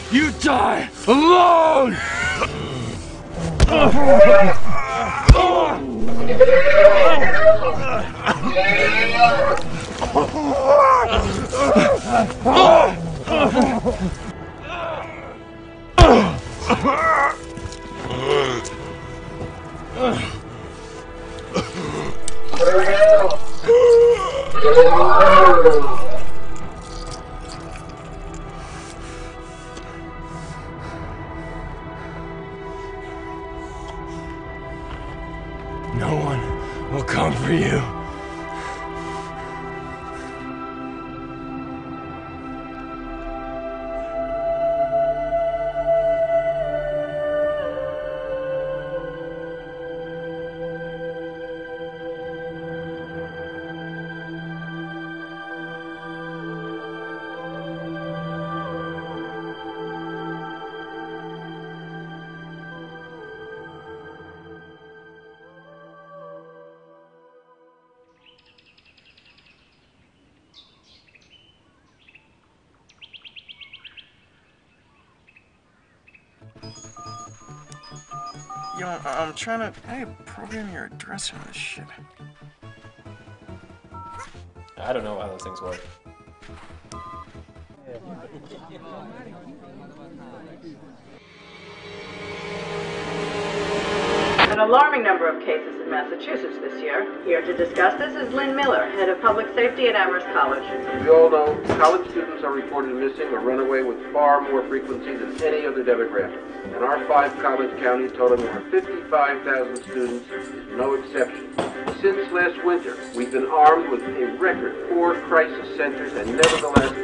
You die alone! No one will come for you. Yo, I'm trying to program your address on this shit. I don't know how those things work. An alarming number of cases in Massachusetts this year. Here to discuss this is Lynn Miller, head of public safety at Amherst College. We all know college students are reported missing or run away with far more frequency than any other demographic. And our 5 college counties, totaling over 55,000 students, is no exception. Since last winter, we've been armed with a record 4 crisis centers, and nevertheless,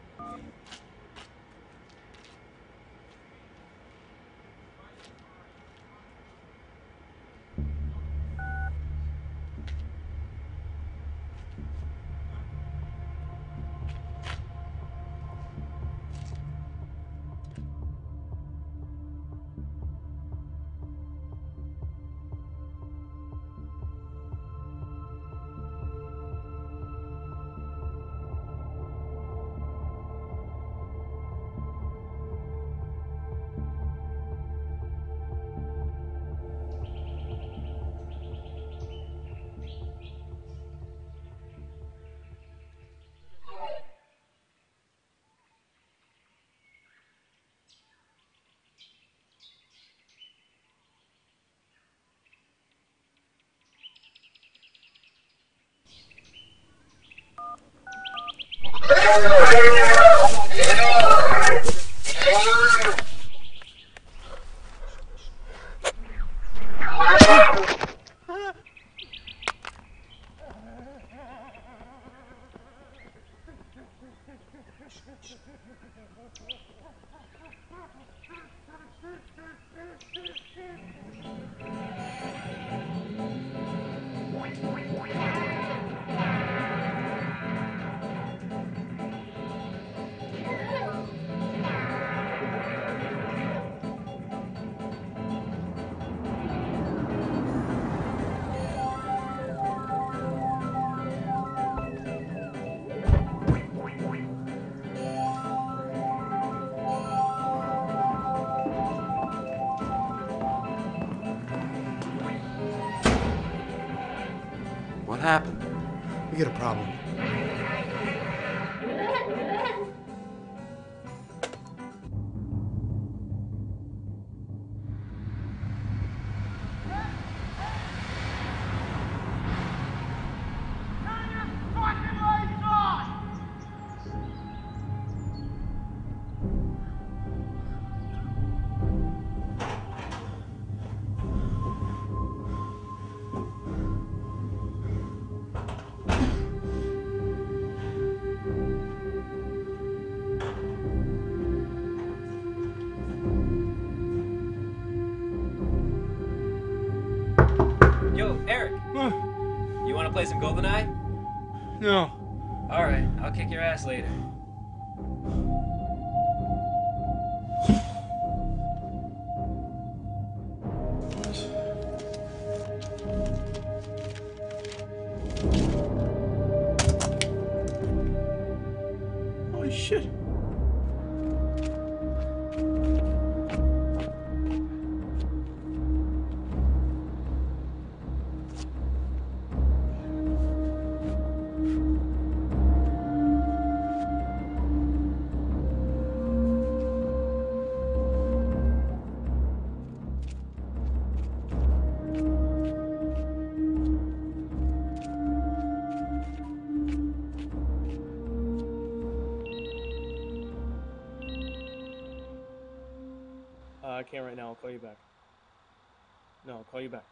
What happened? We got a problem. Yo, Eric. Huh? You want to play some GoldenEye? No. All right, I'll kick your ass later. Holy shit. can't right now. I'll call you back. No, I'll call you back.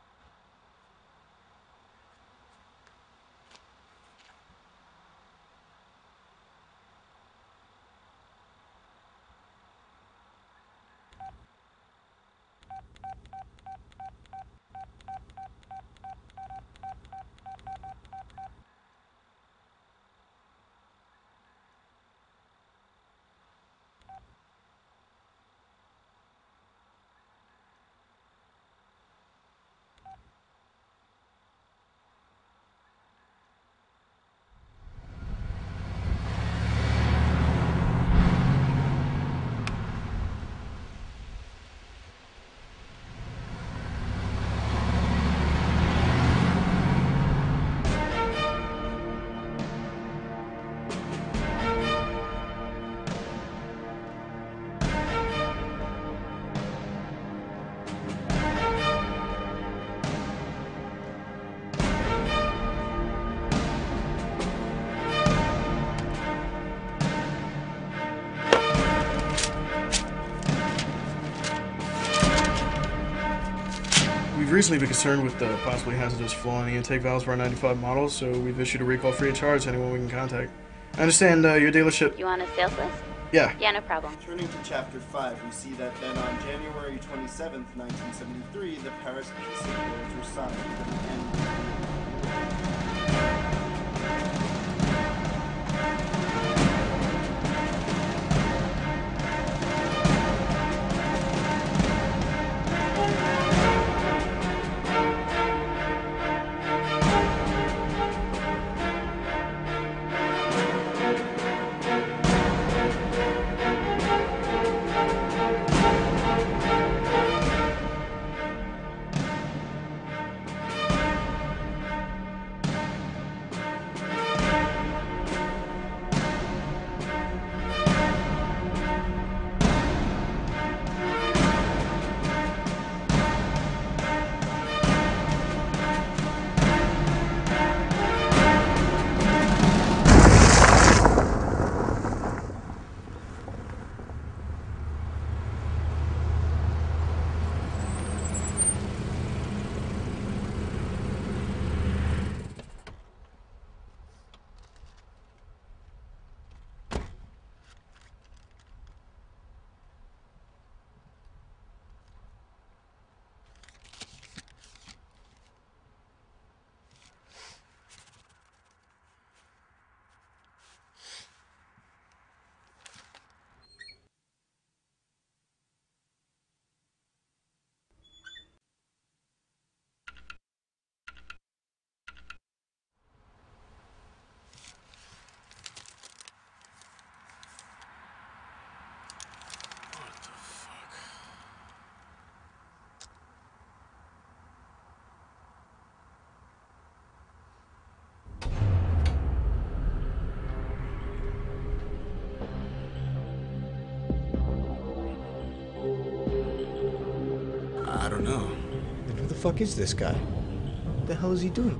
We've recently been concerned with the possibly hazardous flaw in the intake valves for our 95 models, so we've issued a recall free of charge to anyone we can contact. I understand your dealership... You want a sales list? Yeah. Yeah, no problem. Turning to Chapter 5, we see that then on January 27th, 1973, the Paris Peace Accords were signed for the end of the war. I don't know. Then who the fuck is this guy? What the hell is he doing?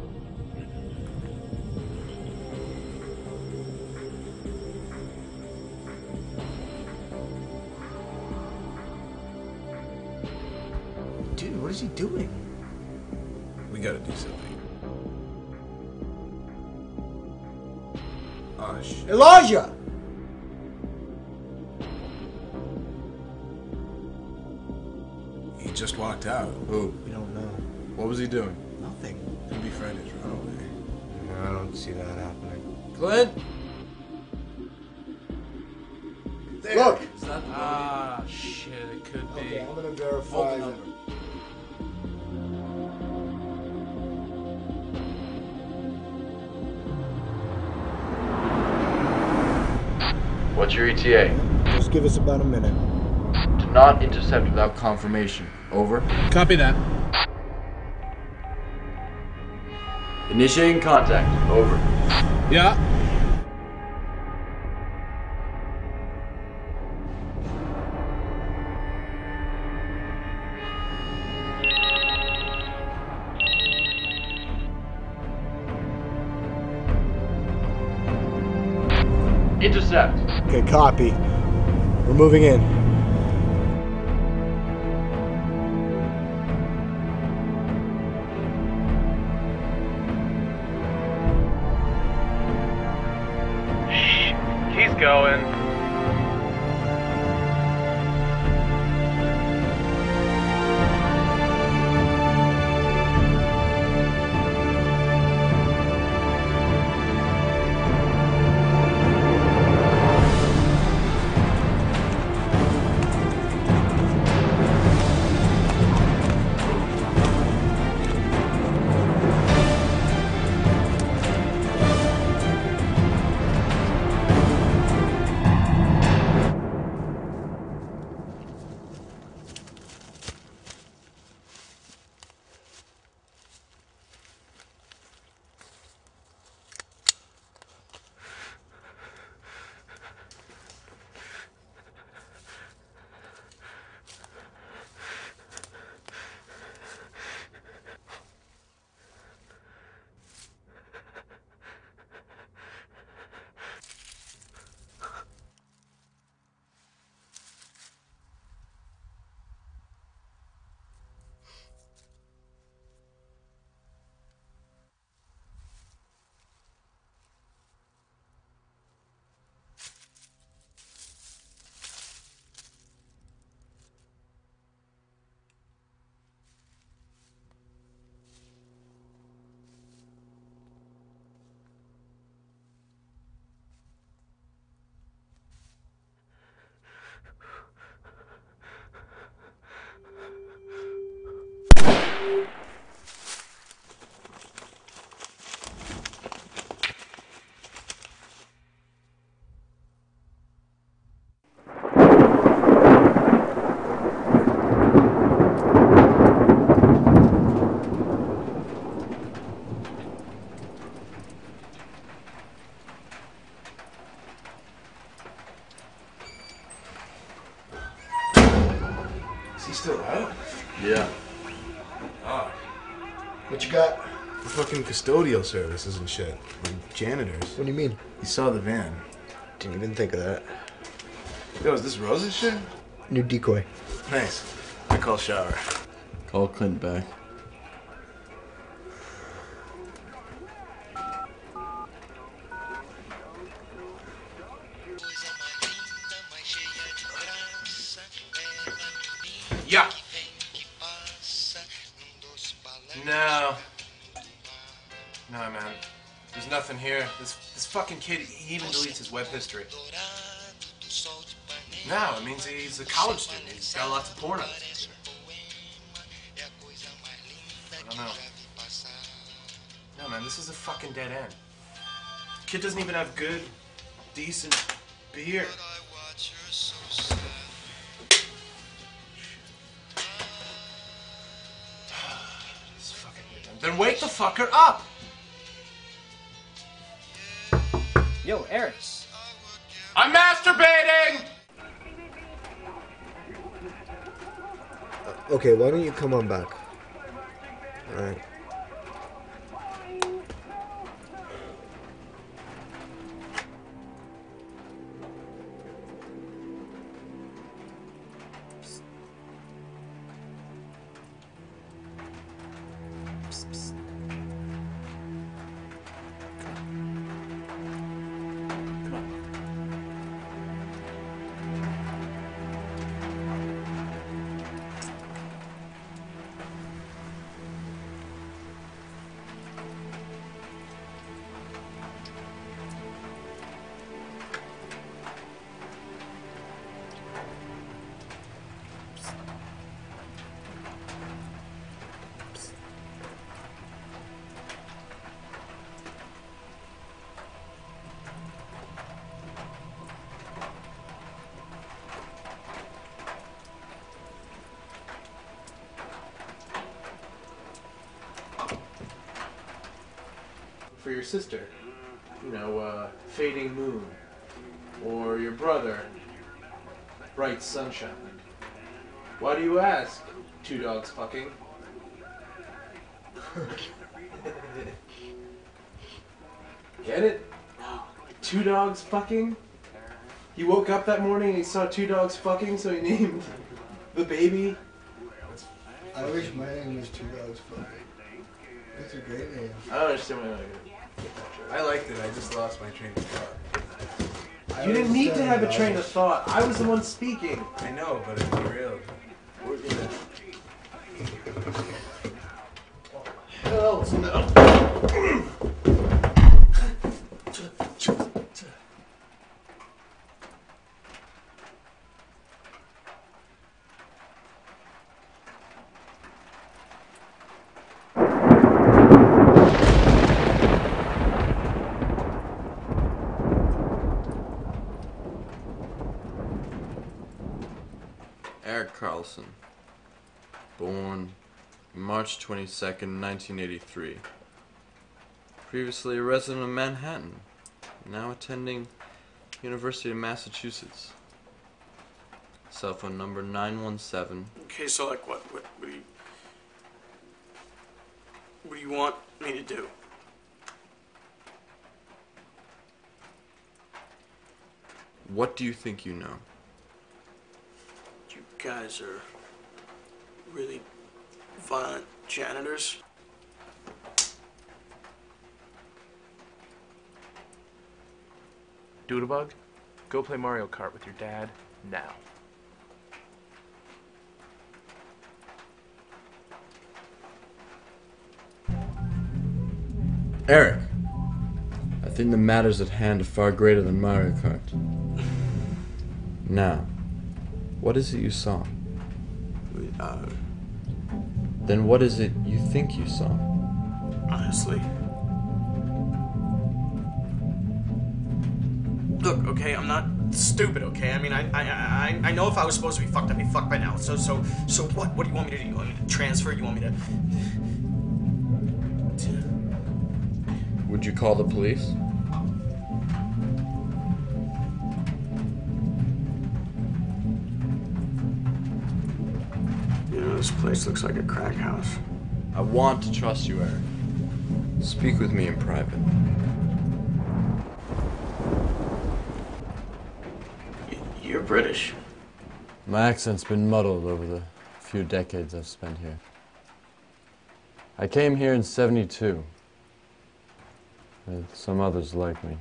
Dude, what is he doing? We gotta do something. Oh, shit. Elijah! He just walked out. Who? We don't know. What was he doing? Nothing. Could be friend his runaway. No, I don't see that happening. Clint? There. Look! Is that the Ah, shit, it could be. Okay, I'm gonna verify Hold the that. number. What's your ETA? Just give us about a minute. Do not intercept without confirmation. Over. Copy that. Initiating contact. Over. Yeah. Intercept. Okay, copy. We're moving in. Is he still out? Yeah. Oh. What you got? The fucking custodial services and shit. Like janitors. What do you mean? He saw the van. Didn't even think of that. Yo, is this Rose's shit? New decoy. Nice. I call shower. Call Clint back. Yeah. No. No, man. There's nothing here. This fucking kid, he even deletes his web history. No, it means he's a college student. He's got lots of porn on his picture. I don't know. No, man, this is a fucking dead end. Kid doesn't even have good, decent beer. This fucking dead end. Then wake the fucker up! Yo, Eric. I'm masturbating! Okay, why don't you come on back? Alright. For your sister, you know, fading moon, or your brother, bright sunshine. Why do you ask? Two dogs fucking. Get it? Two dogs fucking? He woke up that morning and he saw two dogs fucking, so he named the baby. I wish my name was Two Dogs Fucking. That's a great name. I don't understand why I get that joke. I liked it, I just lost my train of thought. You didn't need to have a train of thought. I was the one speaking. I know, but it's real. We're gonna... Hell no. Eric Carlson, born March 22nd, 1983. Previously a resident of Manhattan, now attending University of Massachusetts. Cell phone number 917. Okay, so like what do you want me to do? What do you think you know? You guys are really violent janitors. Doodlebug, go play Mario Kart with your dad now. Eric, I think the matters at hand are far greater than Mario Kart. Now, what is it you saw? Then what is it you think you saw? Honestly. Look, okay, I'm not stupid, okay? I mean, I know if I was supposed to be fucked, I'd be fucked by now. So what? What do you want me to do? You want me to transfer? You want me to... Would you call the police? This place looks like a crack house. I want to trust you, Eric. Speak with me in private. You're British. My accent's been muddled over the few decades I've spent here. I came here in '72, with some others like me.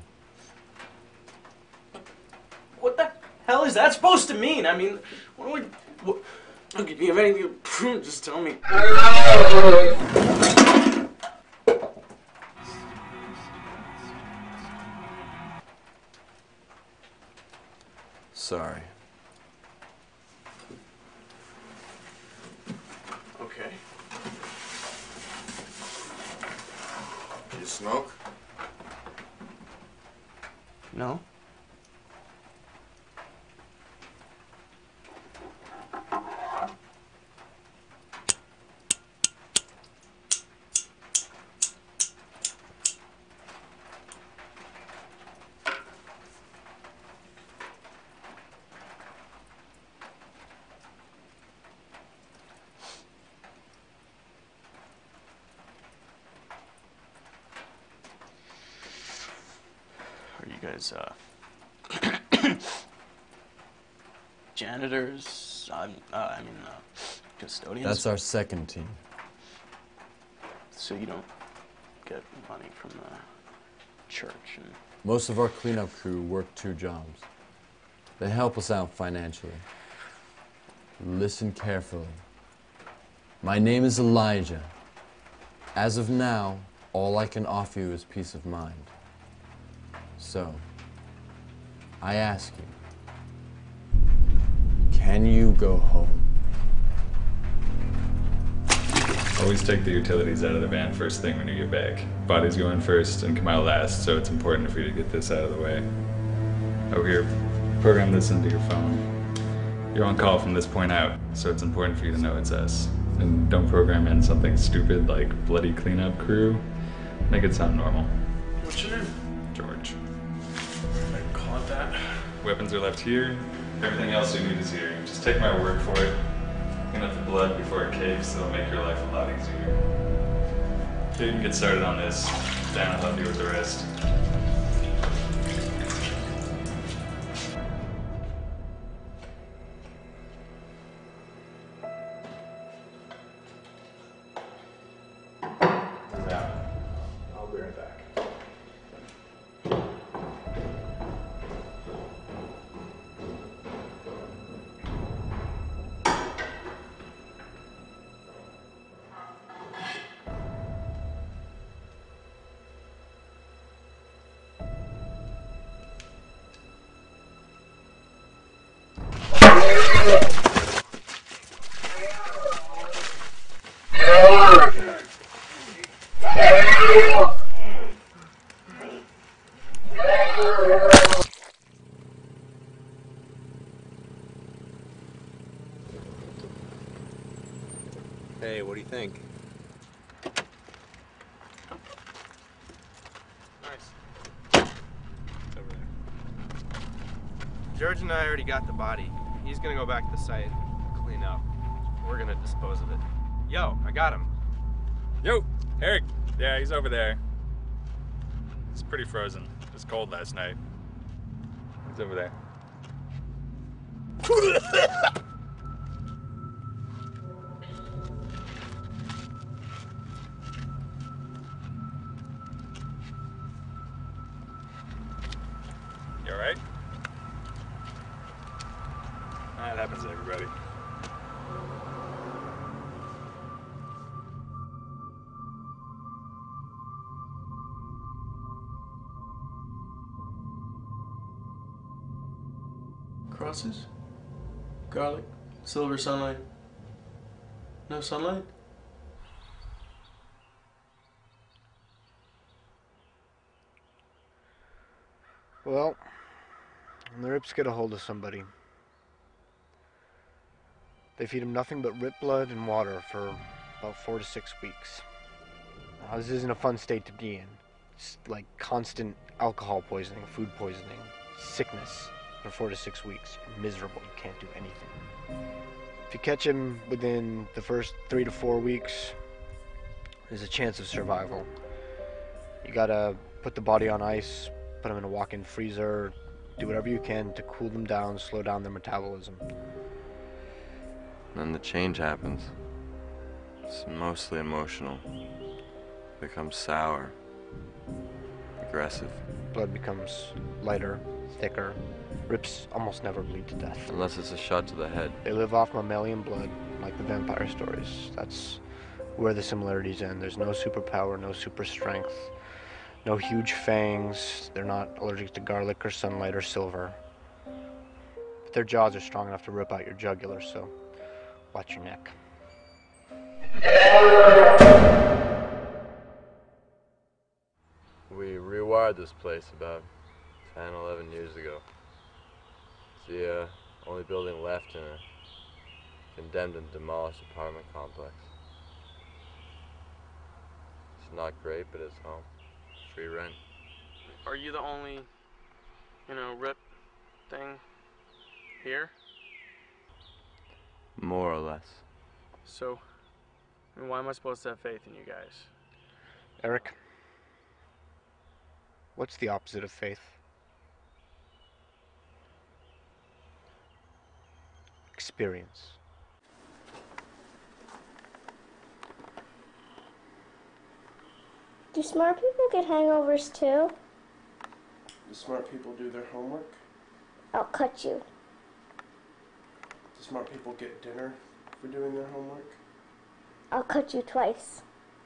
What the hell is that supposed to mean? I mean, what do we... Look, if you have anything to prove, just tell me. Sorry. Okay. You smoke? No? Are you guys, janitors? Custodians? That's our second team. So you don't get money from the church and... Most of our cleanup crew work 2 jobs. They help us out financially. Listen carefully. My name is Elijah. As of now, all I can offer you is peace of mind. So, I ask you, can you go home? Always take the utilities out of the van first thing when you get back. Bodies go in first and come out last, so it's important for you to get this out of the way. Over here, program this into your phone. You're on call from this point out, so it's important for you to know it's us. And don't program in something stupid like bloody cleanup crew. Make it sound normal. What's your name? George. I can call it that. Weapons are left here. Everything else you need is here. Just take my word for it. Clean up the blood before it cakes, it'll make your life a lot easier. So you can get started on this. Dan will help you with the rest. I'll be right back. Hey, what do you think? Nice. It's over there. George and I already got the body. He's gonna go back to the site, clean up. We're gonna dispose of it. Yo, I got him. Yo, Eric. Yeah, he's over there. It's pretty frozen. It was cold last night. He's over there. You alright? That happens to everybody. Crosses? Garlic? Silver sunlight? No sunlight? Well, when the Rips get a hold of somebody, they feed them nothing but Rip blood and water for about 4 to 6 weeks. Now, this isn't a fun state to be in. It's like constant alcohol poisoning, food poisoning, sickness for 4 to 6 weeks. You're miserable. You can't do anything. If you catch him within the first 3 to 4 weeks, there's a chance of survival. You gotta put the body on ice, put them in a walk-in freezer, do whatever you can to cool them down, slow down their metabolism. Then the change happens. It's mostly emotional. Becomes sour, aggressive. Blood becomes lighter, thicker. Rips almost never bleed to death. Unless it's a shot to the head. They live off mammalian blood, like the vampire stories. That's where the similarities end. There's no superpower, no super strength, no huge fangs. They're not allergic to garlic or sunlight or silver. But their jaws are strong enough to rip out your jugular, so watch your neck. We rewired this place about 10, 11 years ago. It's the only building left in a condemned and demolished apartment complex. It's not great, but it's home. Free rent. Are you the only, rip thing here? More or less. So, why am I supposed to have faith in you guys? Eric, what's the opposite of faith? Experience. Do smart people get hangovers too? Do smart people do their homework? I'll cut you. Do smart people get dinner for doing their homework? I'll cut you twice.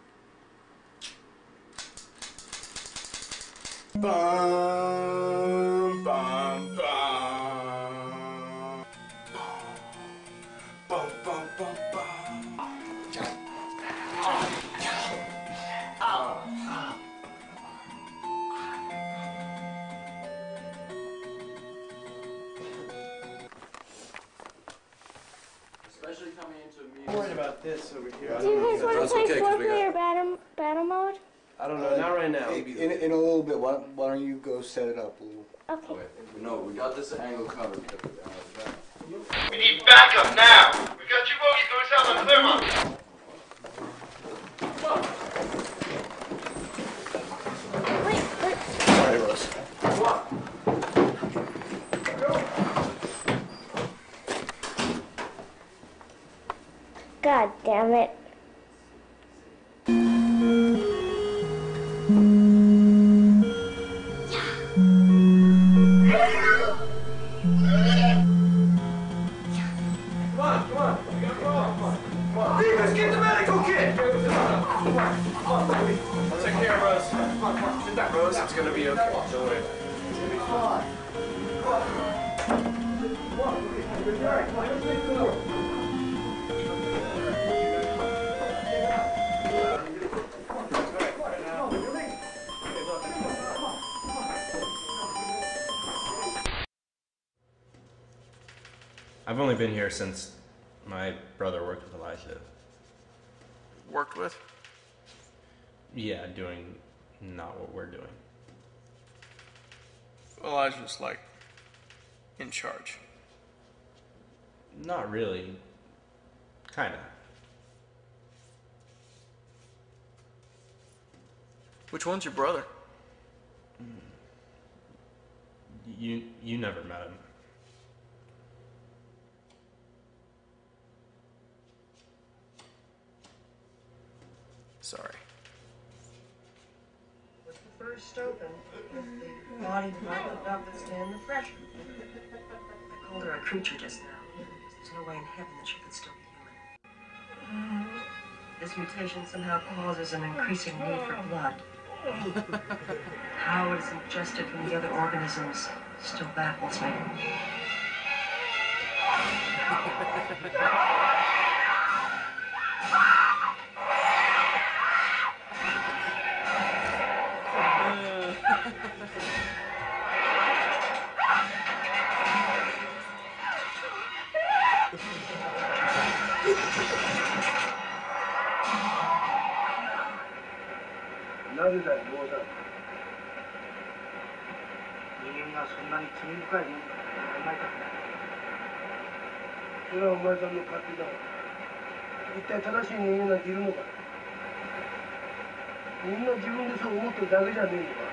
Bum, bum, bum. Bum, bum, bum, bum. Especially coming into a meeting. I'm worried about this over here. Do you guys want to play foreplay or battle mode? I don't know, not right now. In a little bit, why don't you go set it up a little? Okay. No, we got this angle covered. We need backup now! We got two bogies going south on Claremont! Wait. Sorry, Russ. Come on. God damn it. Let's get the medical kit! Come on, baby. I'll take care of Rose. Come on. Sit down, Rose. It's gonna be okay. Don't worry. It's gonna be fine. I've only been here since my brother worked with Elijah. Worked with? Yeah, doing not what we're doing. Elijah's like in charge. Not really. Kinda. Which one's your brother? You never met him. Sorry. Was the first open with the body not enough to stand the pressure. I called her a creature just now. There's no way in heaven that she could still be human. This mutation somehow causes an increasing need for blood. How it is ingested from the other organisms still baffles me. それはお前さんの勝手だ。一体正しい人間なんているのか。みんな自分でそう思ってるだけじゃねえのか。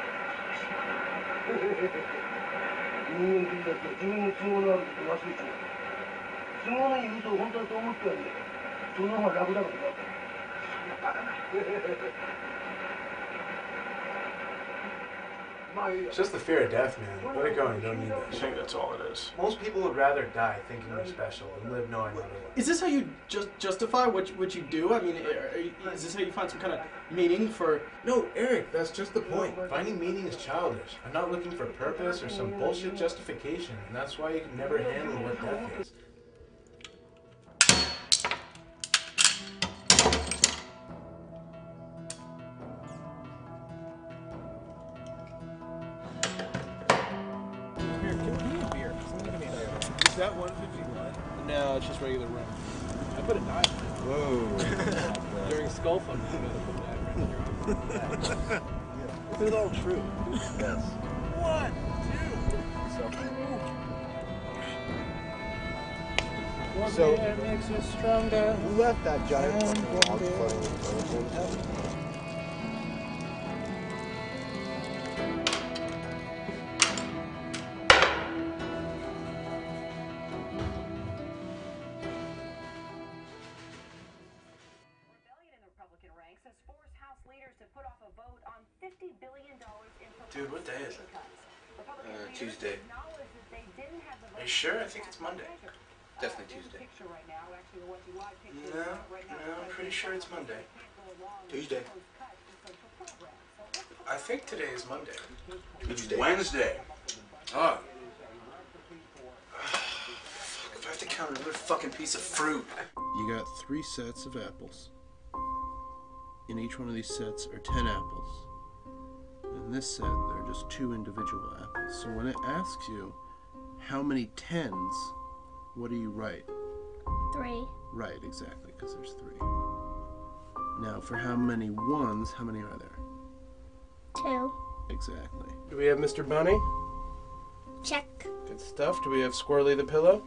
人間って言い出すと自分の都合のあること忘れちまう。都合のいい嘘を本当だと思ってやるんだよ。その方が楽だからな。そんなバカな。 It's just the fear of death, man. Let it go. You don't need that. I think that's all it is. Most people would rather die thinking they're special than live knowing otherwise. Is this how you justify what you do? I mean, is this how you find some kind of meaning for... No, Eric, that's just the point. Finding meaning is childish. I'm not looking for purpose or some bullshit justification, and that's why you can never handle what death is. Is that 151? No, it's just regular rum. I put a knife in it. Whoa. During skull fucking, you gotta put that right in your arm. This is all true. Yes. 1, 2. So, makes us stronger. who left that giant fucking log floating in the toilet? Dude, what day is it? Tuesday. Are you sure? I think it's Monday. Definitely Tuesday. No, I'm pretty sure it's Monday. Tuesday. I think today is Monday. Tuesday. Wednesday. Oh. Fuck, if I have to count another fucking piece of fruit. You got 3 sets of apples. In each one of these sets are 10 apples. In this set, there are just 2 individual apples. So when it asks you how many 10s, what do you write? 3. Right, exactly, because there's 3. Now, for how many 1s, how many are there? 2. Exactly. Do we have Mr. Bunny? Check. Good stuff. Do we have Squirrely the Pillow?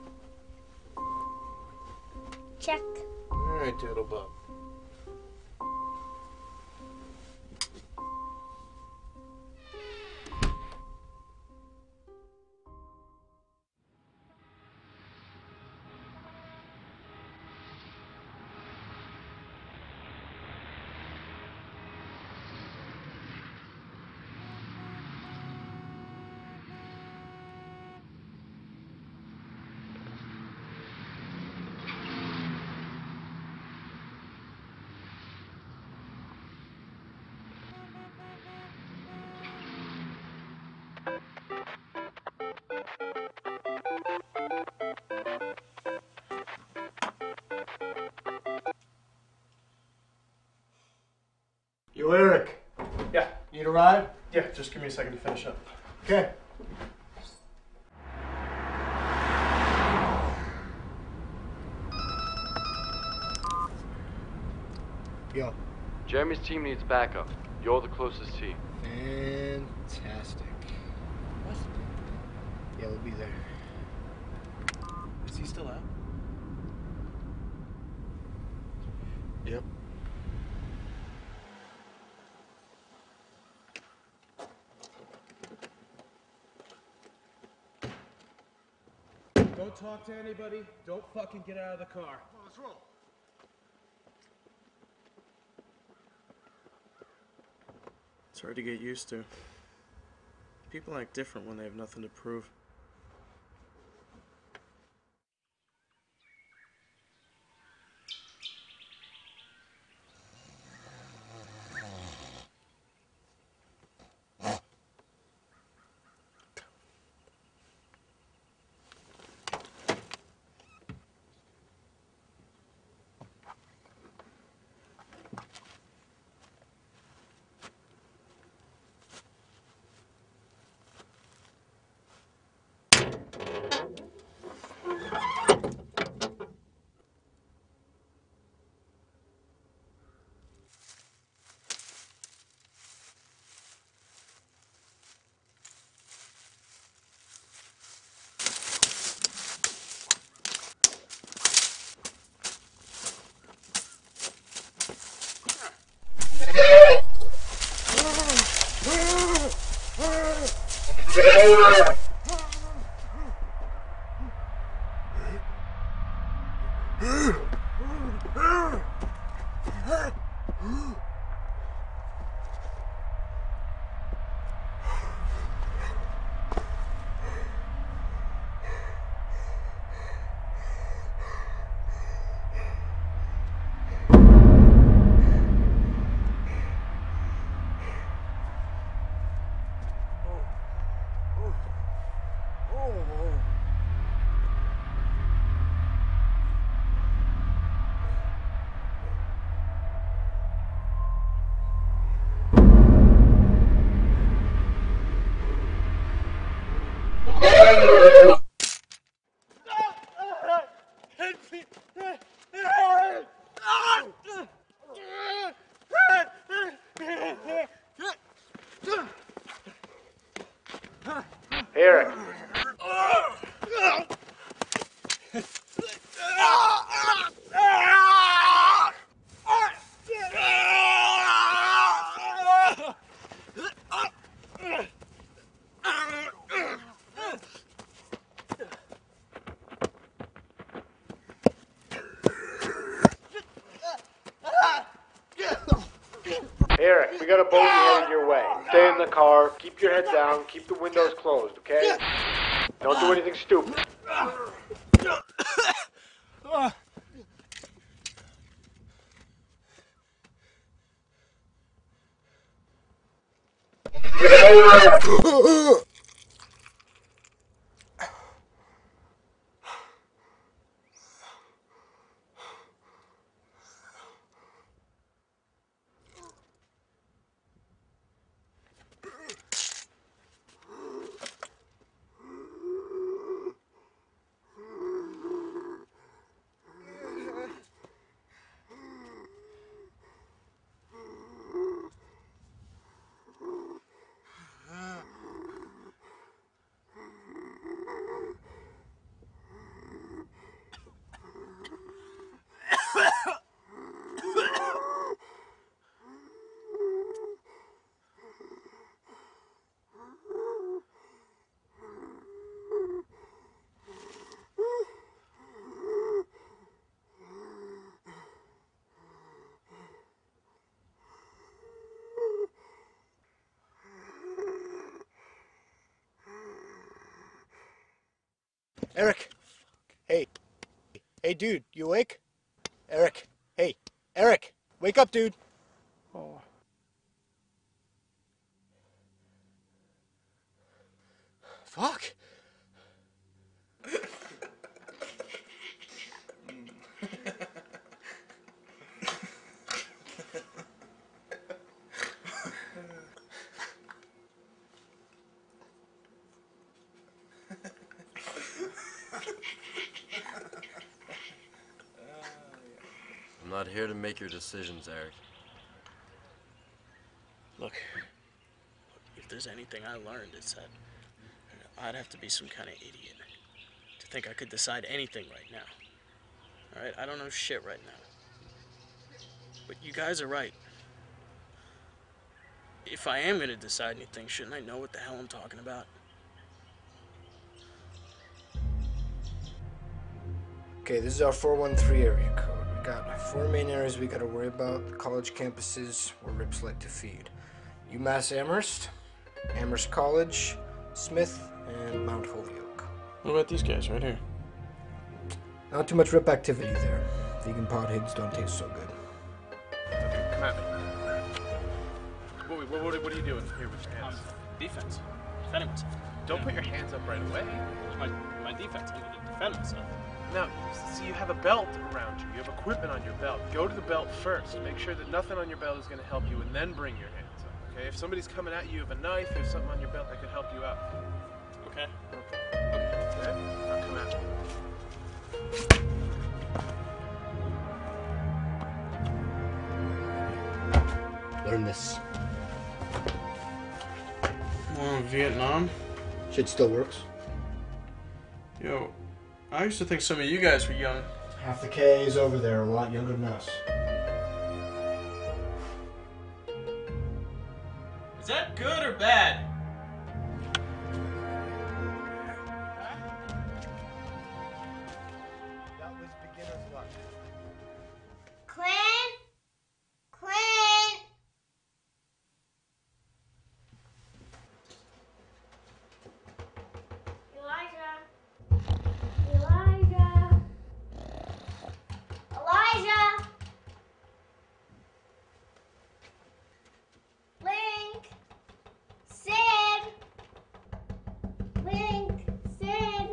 Check. Alright, Doodlebug. Yo, Eric. Yeah. Need a ride? Yeah, just give me a second to finish up. Okay. Yo. Jeremy's team needs backup. You're the closest team. Fantastic. What? Yeah, we'll be there. Is he still out? Yep. Don't talk to anybody. Don't fucking get out of the car. Let's roll. It's hard to get used to. People act different when they have nothing to prove. Eric. Eric, we got a bogey headed your way. Stay in the car, keep your head down, keep the windows closed, okay? Don't do anything stupid. Eric! Hey. Hey, dude, you awake? Eric. Hey. Eric! Wake up, dude! Oh. Fuck! I'm not here to make your decisions, Eric. Look, if there's anything I learned, it's that I'd have to be some kind of idiot to think I could decide anything right now. Alright, I don't know shit right now. But you guys are right. If I am gonna decide anything, shouldn't I know what the hell I'm talking about? Okay, this is our 413 area code. We got 4 main areas we gotta worry about. The college campuses where Rips like to feed. UMass Amherst, Amherst College, Smith, and Mount Holyoke. What about these guys right here? Not too much Rip activity there. Vegan potheads don't taste so good. Okay, come at me. What are you doing here with your hands? Defense. Defending myself. Don't put your hands up right away. My defense. I need to defend myself. Now, see, you have a belt around you. You have equipment on your belt. Go to the belt first. Make sure that nothing on your belt is going to help you, and then bring your hands up, okay? If somebody's coming at you with a knife, there's something on your belt that could help you out. Okay. Okay? Now come at me. Learn this. More in Vietnam? Shit still works. Yo, I used to think some of you guys were young. Half the K's over there are a lot younger than us. Is that good or bad? Clint? Clint? Elijah? Elijah? Elijah? Link? Sid? Link? Sid?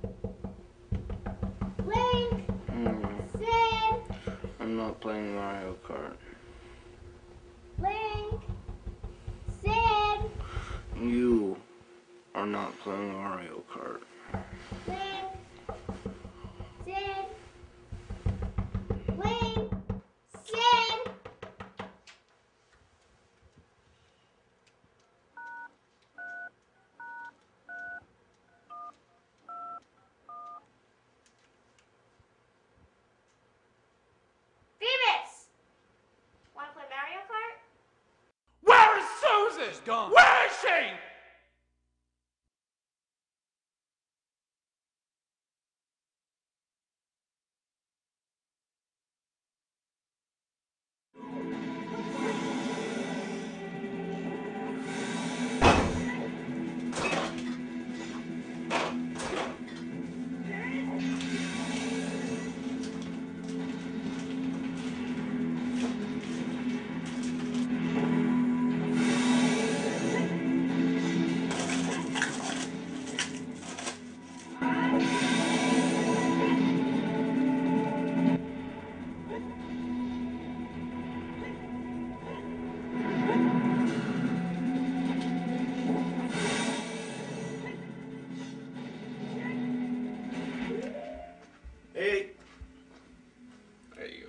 Link? Sid? I'm not playing Mario Kart. Link? Sid? You are not playing Mario Kart. Link? Sid? Link? Sid? Phoebus! Wanna play Mario Kart? Where is Susan? She's gone. Where is she? Hey. There you go.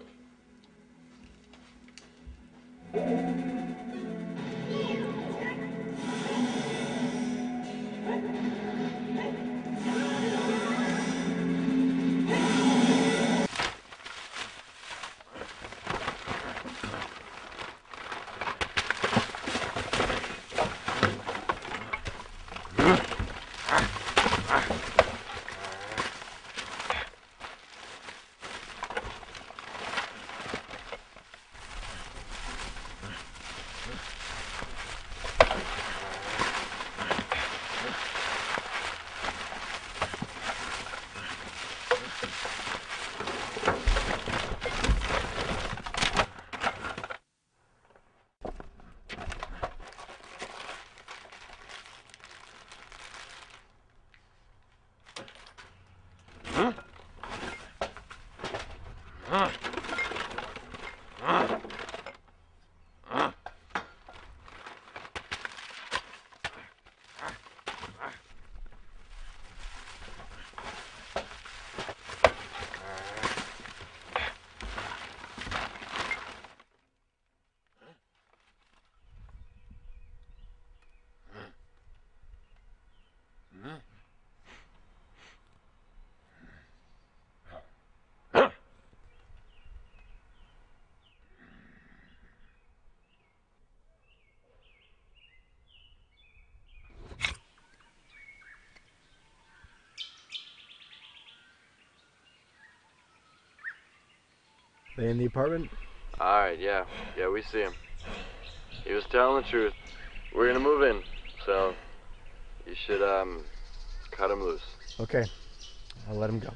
They in the apartment? Alright, yeah. Yeah, we see him. He was telling the truth. We're gonna move in, so you should, cut him loose. Okay. I'll let him go.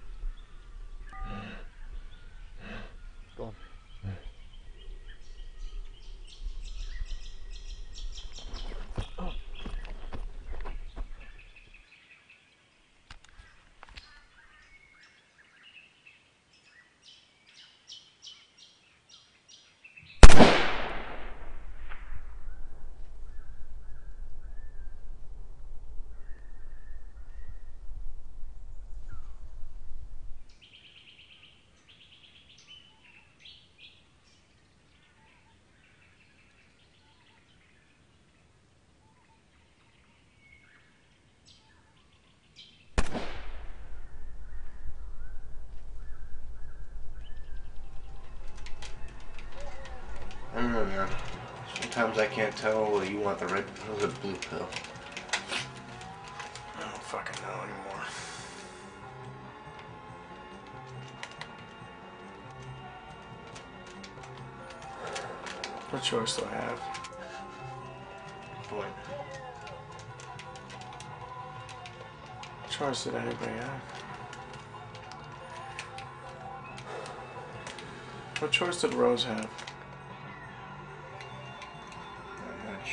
Go on. I don't know, man. Sometimes I can't tell whether you want the red pill or the blue pill. I don't fucking know anymore. What choice do I have? What? What choice did anybody have? What choice did Rose have? Not much.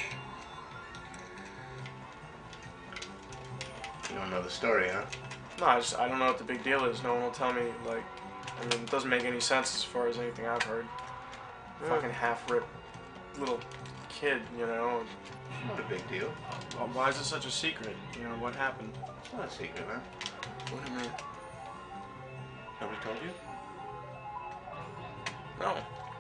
You don't know the story, huh? No, I don't know what the big deal is. No one will tell me, like, I mean, it doesn't make any sense as far as anything I've heard. Fucking half-ripped little kid, you know. It's not a big deal. Why is it such a secret? You know, what happened? It's not a secret, man. What do you mean? Nobody told you? No.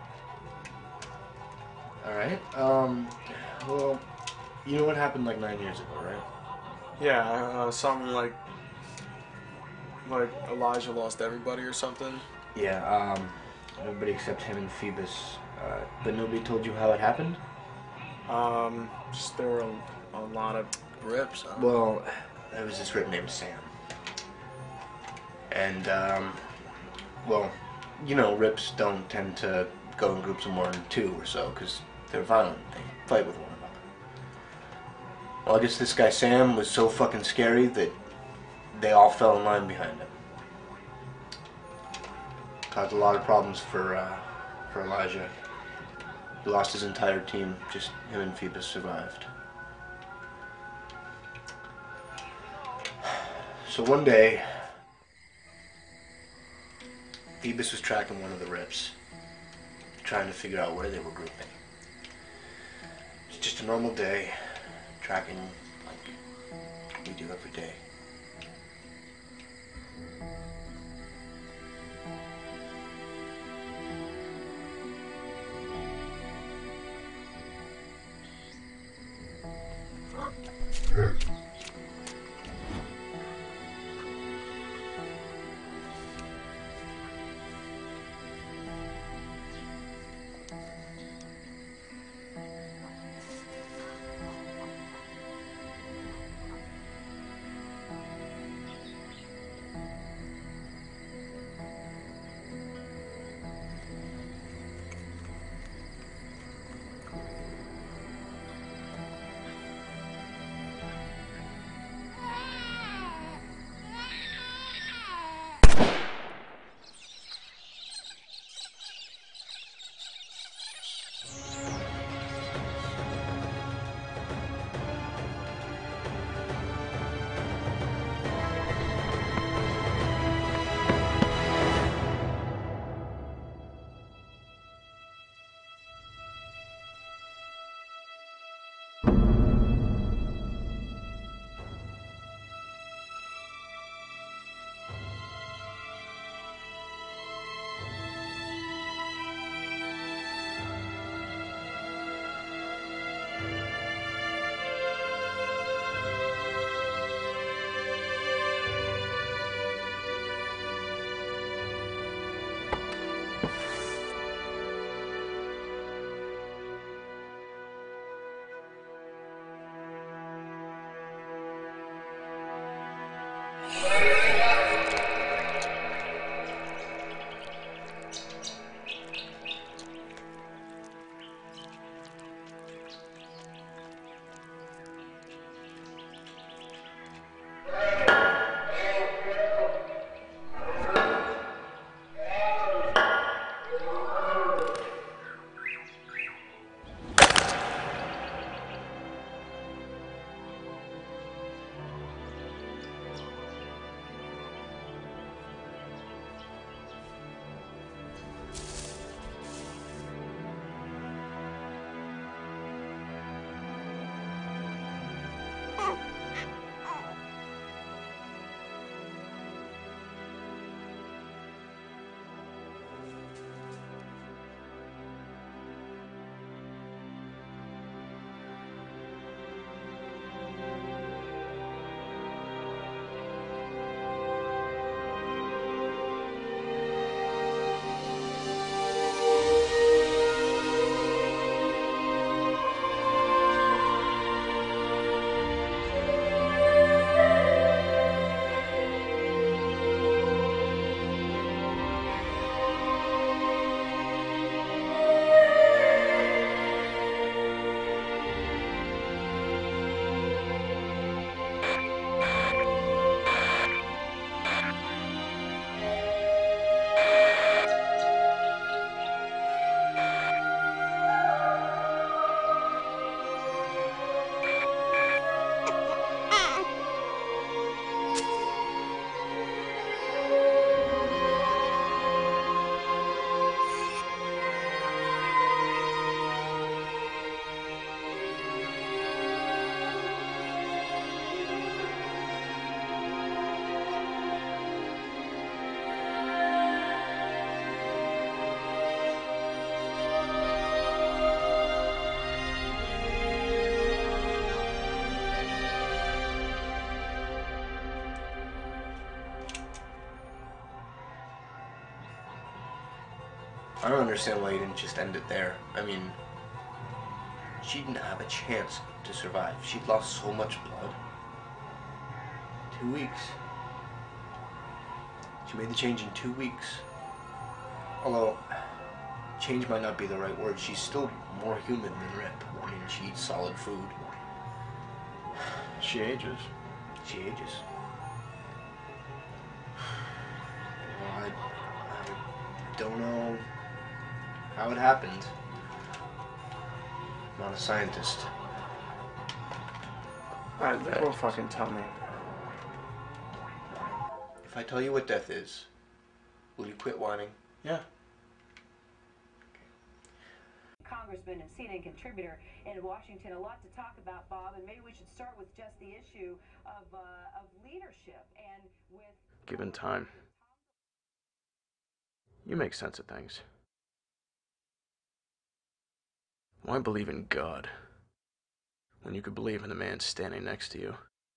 Alright, well, you know what happened like 9 years ago, right? Yeah, something like Elijah lost everybody or something. Yeah, everybody except him and Phoebus. But nobody told you how it happened? Just there were a lot of rips. Well, there was this rip named Sam. And, well, you know, rips don't tend to go in groups of more than 2 or so, because they're violent. They fight with one another. Well, I guess this guy Sam was so fucking scary that they all fell in line behind him. Caused a lot of problems for Elijah. He lost his entire team. Just him and Phoebus survived. So one day, Phoebus was tracking one of the rips, trying to figure out where they were grouping. It's just a normal day, tracking like we do every day. I don't understand why you didn't just end it there. I mean, she didn't have a chance to survive. She'd lost so much blood. 2 weeks. She made the change in 2 weeks. Although, change might not be the right word. She's still more human than Rip. I mean, she eats solid food. She ages. She ages. Well, I don't know how it happened. I'm not a scientist. Alright, they won't fucking tell me. If I tell you what death is, will you quit whining? Yeah. Congressman and CNN contributor in Washington. A lot to talk about, Bob, and maybe we should start with just the issue of leadership and with... Given time, you make sense of things. Why believe in God when you could believe in the man standing next to you?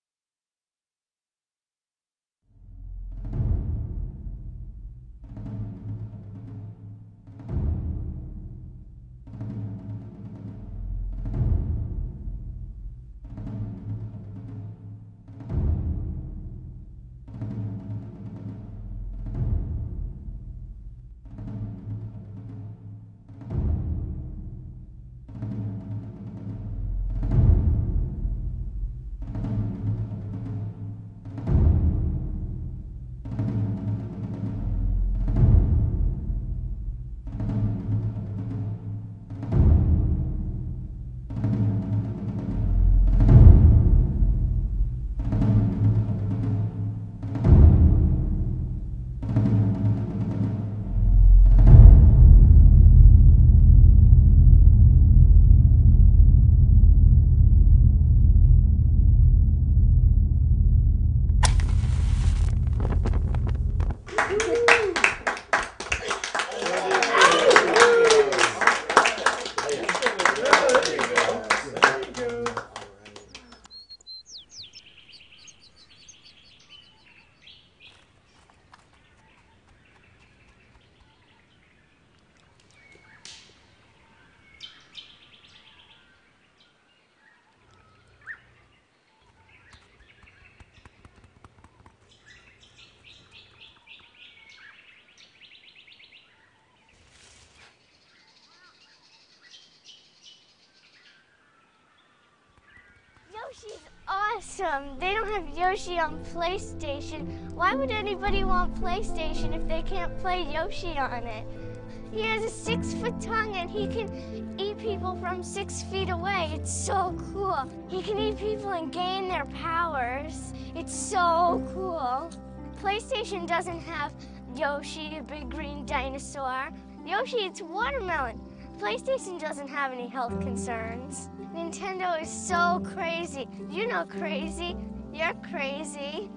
Yoshi's awesome. They don't have Yoshi on PlayStation. Why would anybody want PlayStation if they can't play Yoshi on it? He has a 6-foot tongue and he can eat people from 6 feet away. It's so cool. He can eat people and gain their powers. It's so cool. PlayStation doesn't have Yoshi, a big green dinosaur. Yoshi eats watermelon. PlayStation doesn't have any health concerns. Nintendo is so crazy. You know crazy. You're crazy.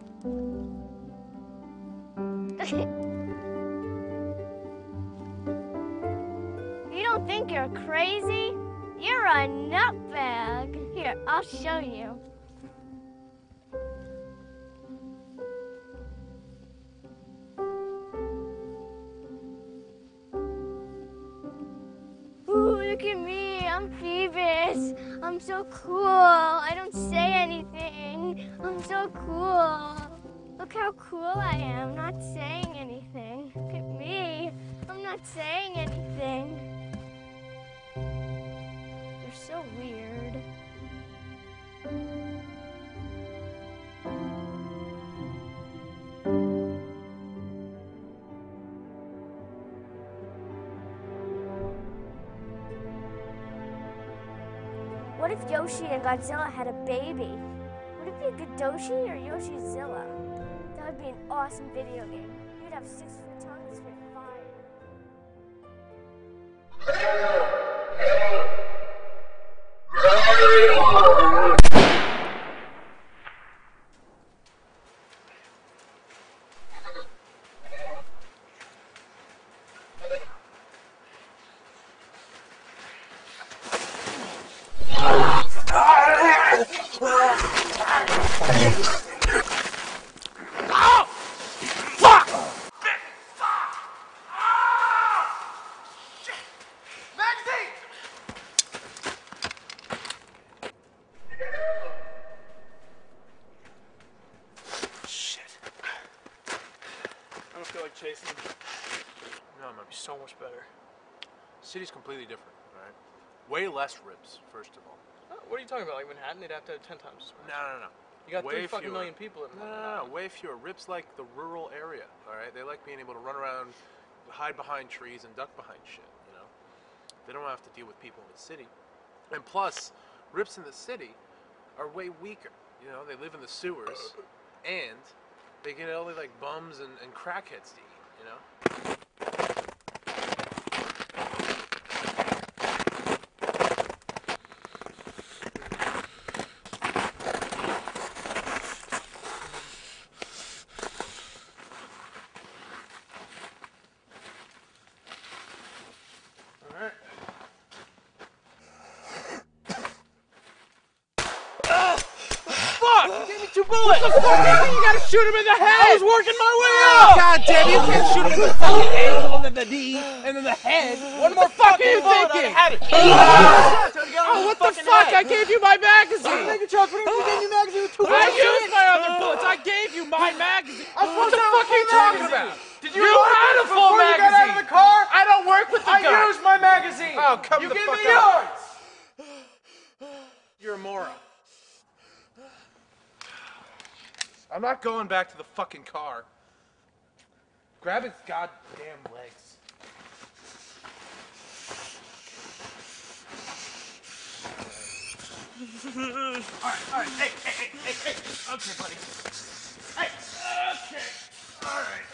You don't think you're crazy? You're a nutbag. Here, I'll show you. Ooh, look at me. I'm Phoebus. I'm so cool. I don't say anything. I'm so cool. Look how cool I am. Not saying anything. Look at me. I'm not saying anything. You're so weird. What if Yoshi and Godzilla had a baby? Would it be a Godoshi or Yoshizilla? That would be an awesome video game. You'd have 6-foot tongues that spit fire. like chasing them? No, it might be so much better. City's completely different, right? Way less rips, first of all. What are you talking about? Like Manhattan, they'd have to have 10 times as much. No. You got way 3 fucking fewer. million people in No. Way fewer. Rips like the rural area, all right? They like being able to run around, hide behind trees, and duck behind shit, you know? They don't have to deal with people in the city. And plus, rips in the city are way weaker. You know, they live in the sewers, and they get only like bums and crackheads to eat, you know? Fuck! You gave me 2 bullets! What the fuck? You gotta shoot him in the head! I was working my way up! God damn, you can't shoot him in the fucking ankle and then the knee and then the head. What more fucking you thinking? Oh, what the fuck? I gave you my magazine! Make a choke for him. You gave me magazine with 2 bullets. I used my other bullets! I gave you my magazine! What the fuck are you talking about? Did you had a full magazine! You got out of the car? I don't work with the gun! I used my magazine! Oh, come you the gave fuck me out. yours! You're a moron. I'm not going back to the fucking car. Grab its goddamn legs. Alright, hey. Okay, buddy. Hey, okay. Alright.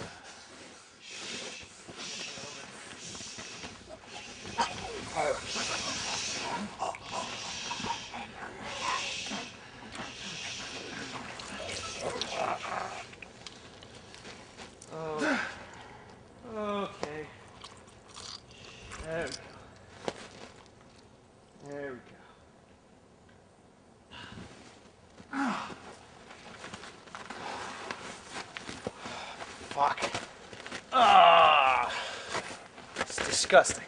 Okay. There we go. There we go. Fuck. It's disgusting.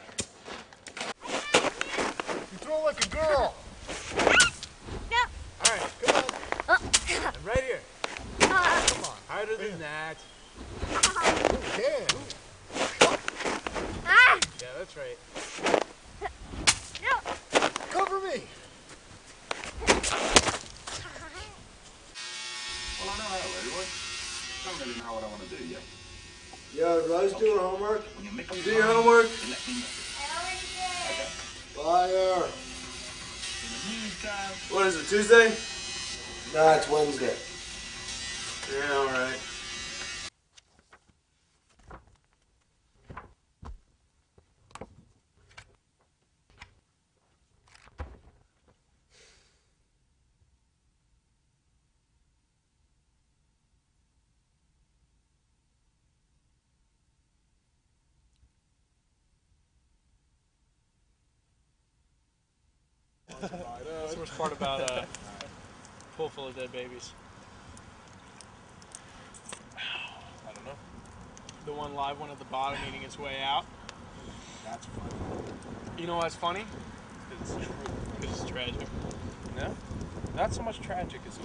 You throw like a girl. No. Alright, come on. I'm right here. Come on, harder than that. Okay. Yeah, that's right. No. Cover me. Well, I know how, everyone. Don't really know what I want to do yet. Yo, Rose, do her homework. You do your homework? Liar. What is it, Tuesday? Nah, it's Wednesday. Yeah, alright. That's the worst part about a pool full of dead babies. I don't know. The one live one at the bottom eating its way out. That's funny. You know what's funny? It's true. It's tragic. No? Not so much tragic as true.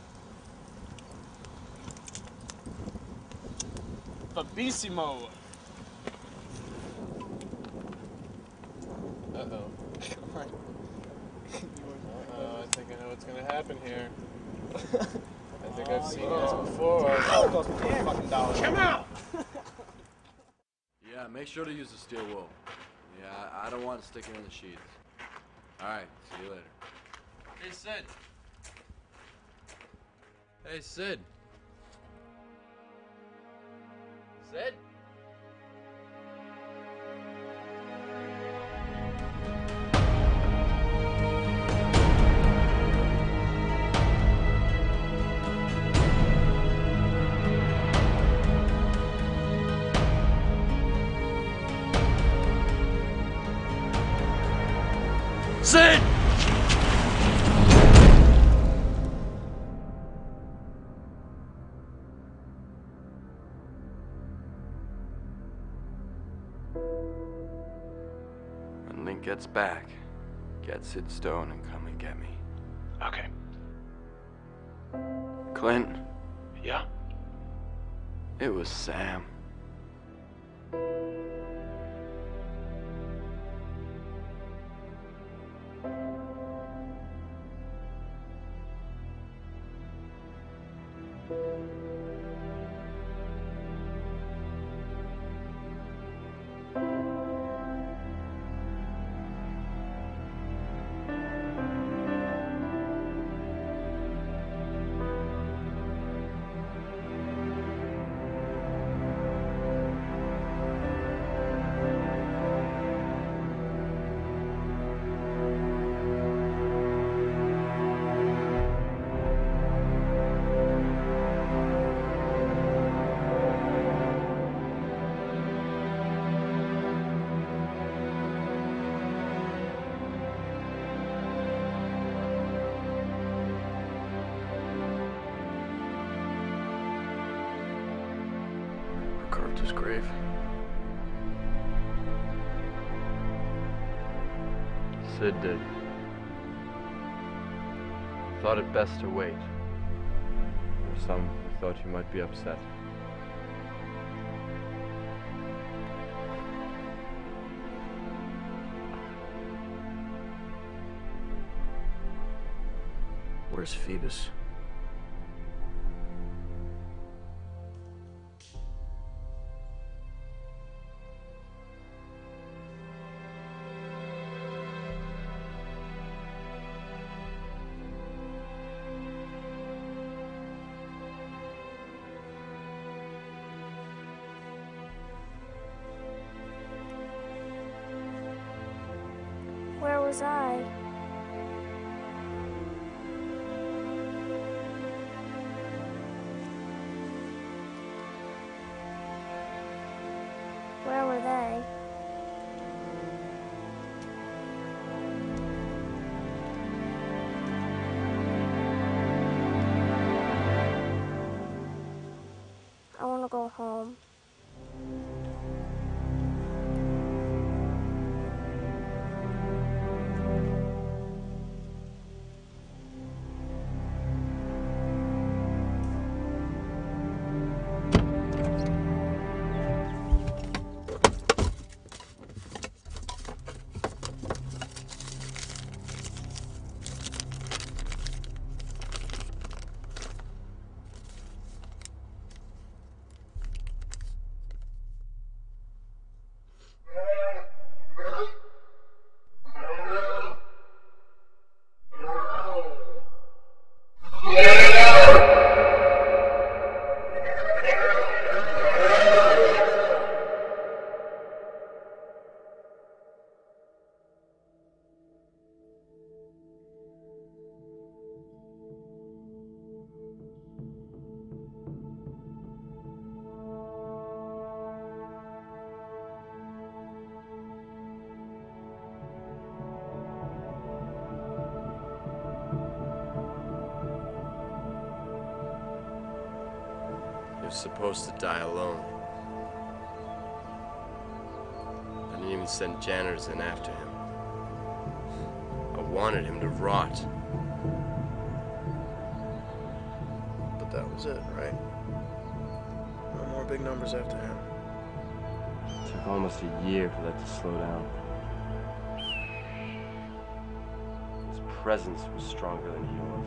Babissimo. Uh-oh. I think I know what's gonna happen here. I think I've seen this before. Come out! Yeah, make sure to use the steel wool. Yeah, I don't want it sticking in the sheets. Alright, see you later. Hey, Sid. Hey, Sid. Sid? Sid! When Link gets back, get Sid Stone and come and get me. Okay. Clint, Yeah? it was Sam. his grave. Sid did. Thought it best to wait. There were some who thought you might be upset. Where's Phoebus? Where was I? Where were they? I want to go home. He was supposed to die alone. I didn't even send janitors in after him. I wanted him to rot. But that was it, right? No more big numbers after him. It took almost a year for that to slow down. His presence was stronger than yours.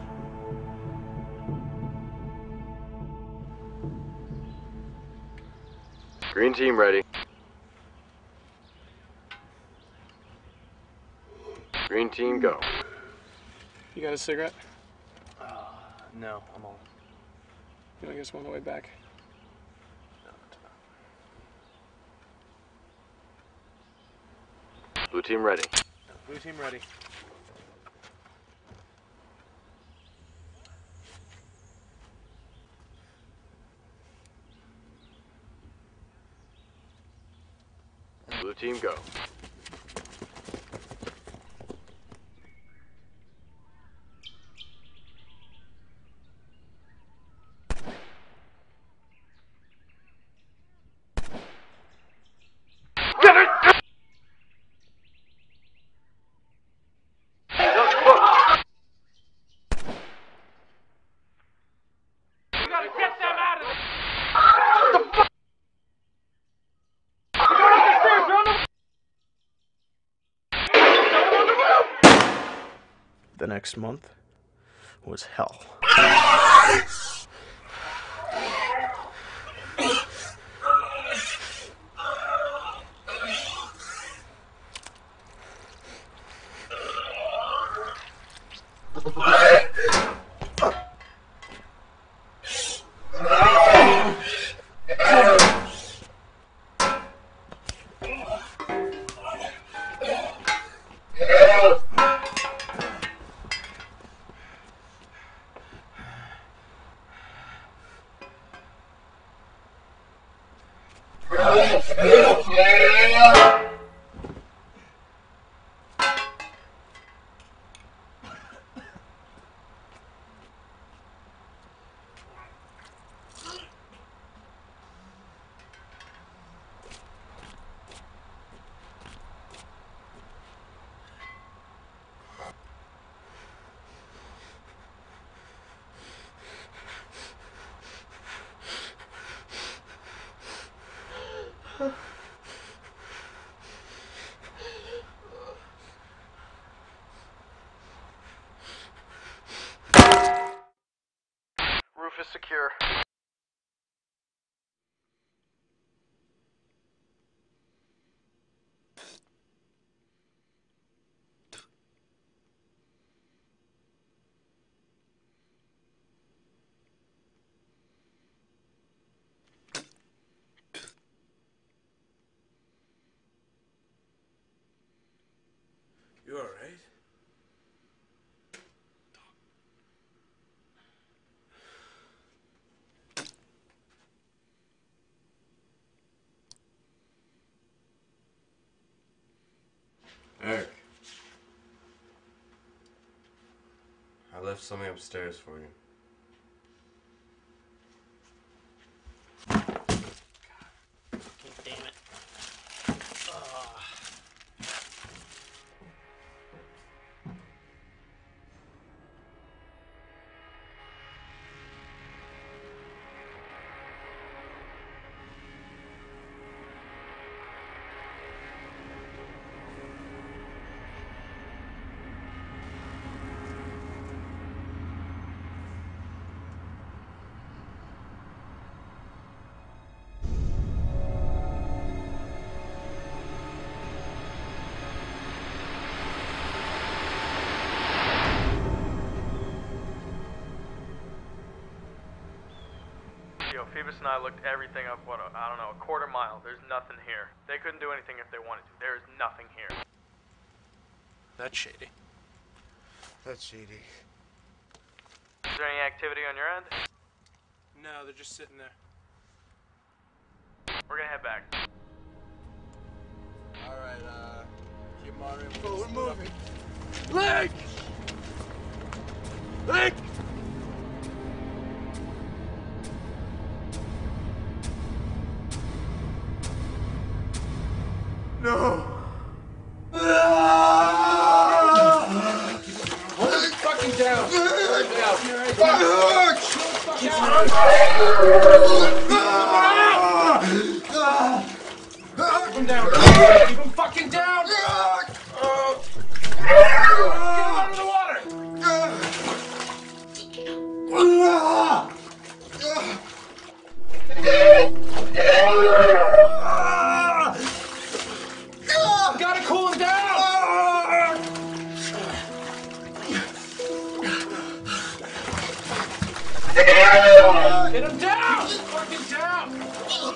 Green team ready. Green team go. You got a cigarette? No, I'm all. You want to get us one on the way back? Blue team ready. Blue team ready. Blue team go. The next month was hell. Eric. I left something upstairs for you. Damn it. Yo, Phoebus and I looked everything up, I don't know, a quarter mile. There's nothing here. They couldn't do anything if they wanted to. There is nothing here. That's shady. That's shady. Is there any activity on your end? No, they're just sitting there. We're gonna head back. Alright, keep monitoring. Oh, we're moving. Leg! Leg! No! Hold it fucking down! Hold it down! Keep him down! Keep him fucking down! Get him out of the water! Gotta cool him down! Get him down! Get fucking down!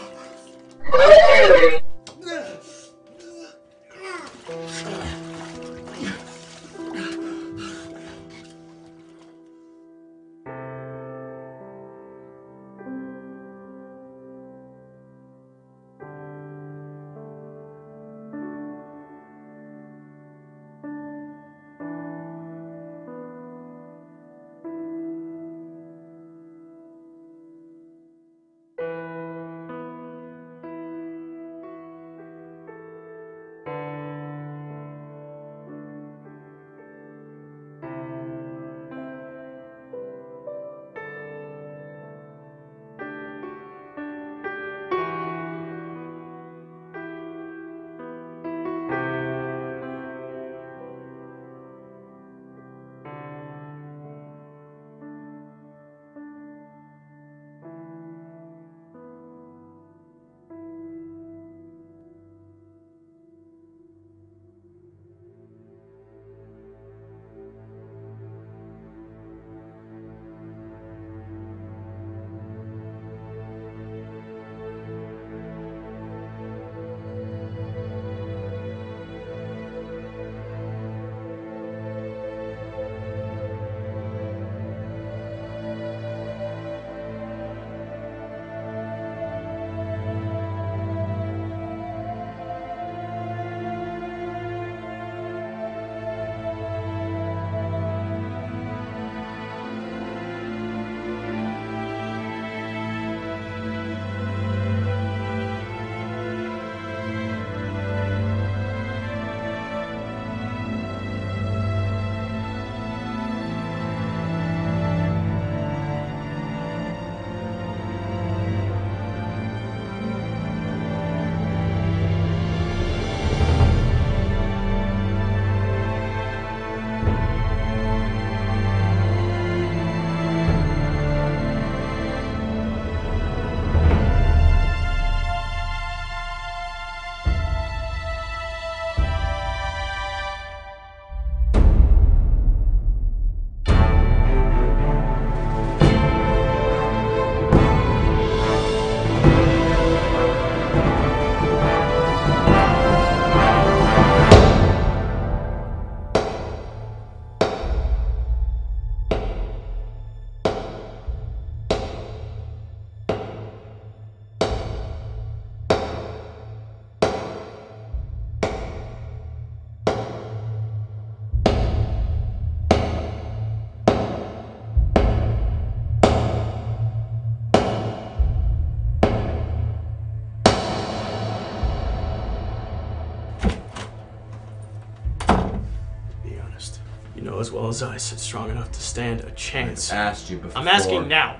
know as well as I is it strong enough to stand a chance. I've asked you before. I'm asking now.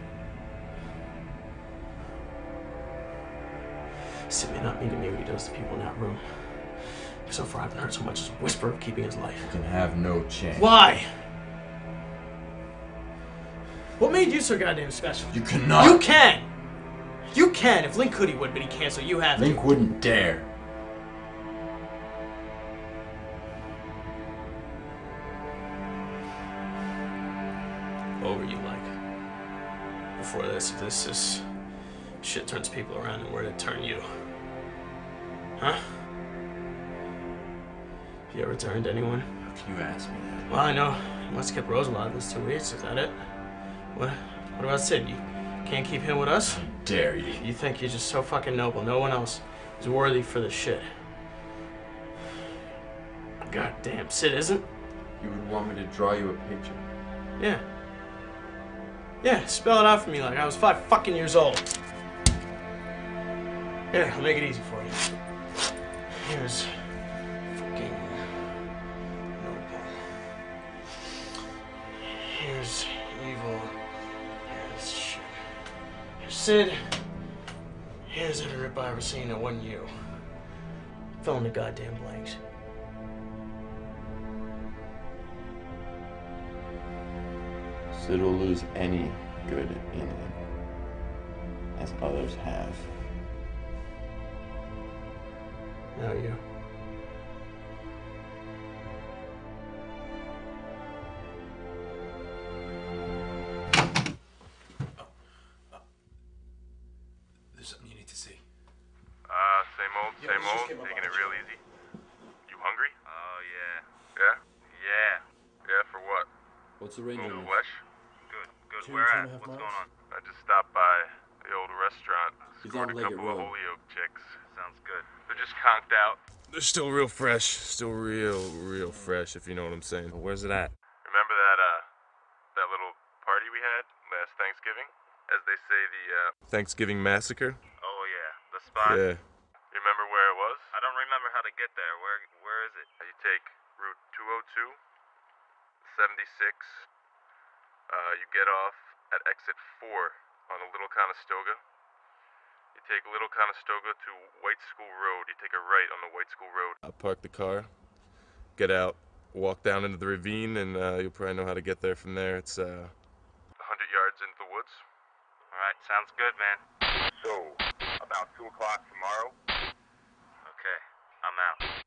Sid may not mean to me what he does to people in that room. So far, I haven't heard so much as a whisper of keeping his life. You can have no chance. Why? What made you so goddamn special? You cannot. You can! You can! If Link could, he would, but he can't, so you have to. Link wouldn't dare. What were you like? Before this, if this shit turns people around, and where did it turn you? Huh? You ever turned anyone? How can you ask me that? Well, I know. You must have kept Rose alive these 2 weeks. Is that it? What about Sid? You can't keep him with us? How dare you? You think you're just so fucking noble. No one else is worthy for this shit. God damn, Sid isn't? You would want me to draw you a picture? Yeah. Yeah, spell it out for me like I was 5 fucking years old. Here, I'll make it easy for you. Here's fucking noble. Here's evil. Here's shit. Here's Sid. Here's every rip I ever seen that wasn't you. Fill in the goddamn blanks. Sid will lose any good in him, as others have. Now you. There's something you need to see. Same old, taking it real easy. You hungry? Oh, yeah. Yeah? Yeah, for what? What's the range Little on this? flesh? Good. 2 Where at? 2.5 What's miles? going on? I just stopped by the old restaurant. He's Scored on a Leggett couple of Road. Holyoke chicks. Sounds good. They're just conked out. They're still real fresh. Still real fresh, if you know what I'm saying. Where's it at? Remember that little party we had last Thanksgiving? As they say, the Thanksgiving Massacre? Oh yeah, the spot. Yeah. Remember where it was? I don't remember how to get there. Where is it? You take Route 202, 76. You get off at exit 4 on a Little Conestoga. You take Little Conestoga to White School Road. You take a right on the White School Road. I'll park the car, get out, walk down into the ravine, and you'll probably know how to get there from there. It's 100 yards into the woods. All right, sounds good, man. So, about 2 o'clock tomorrow? Okay, I'm out.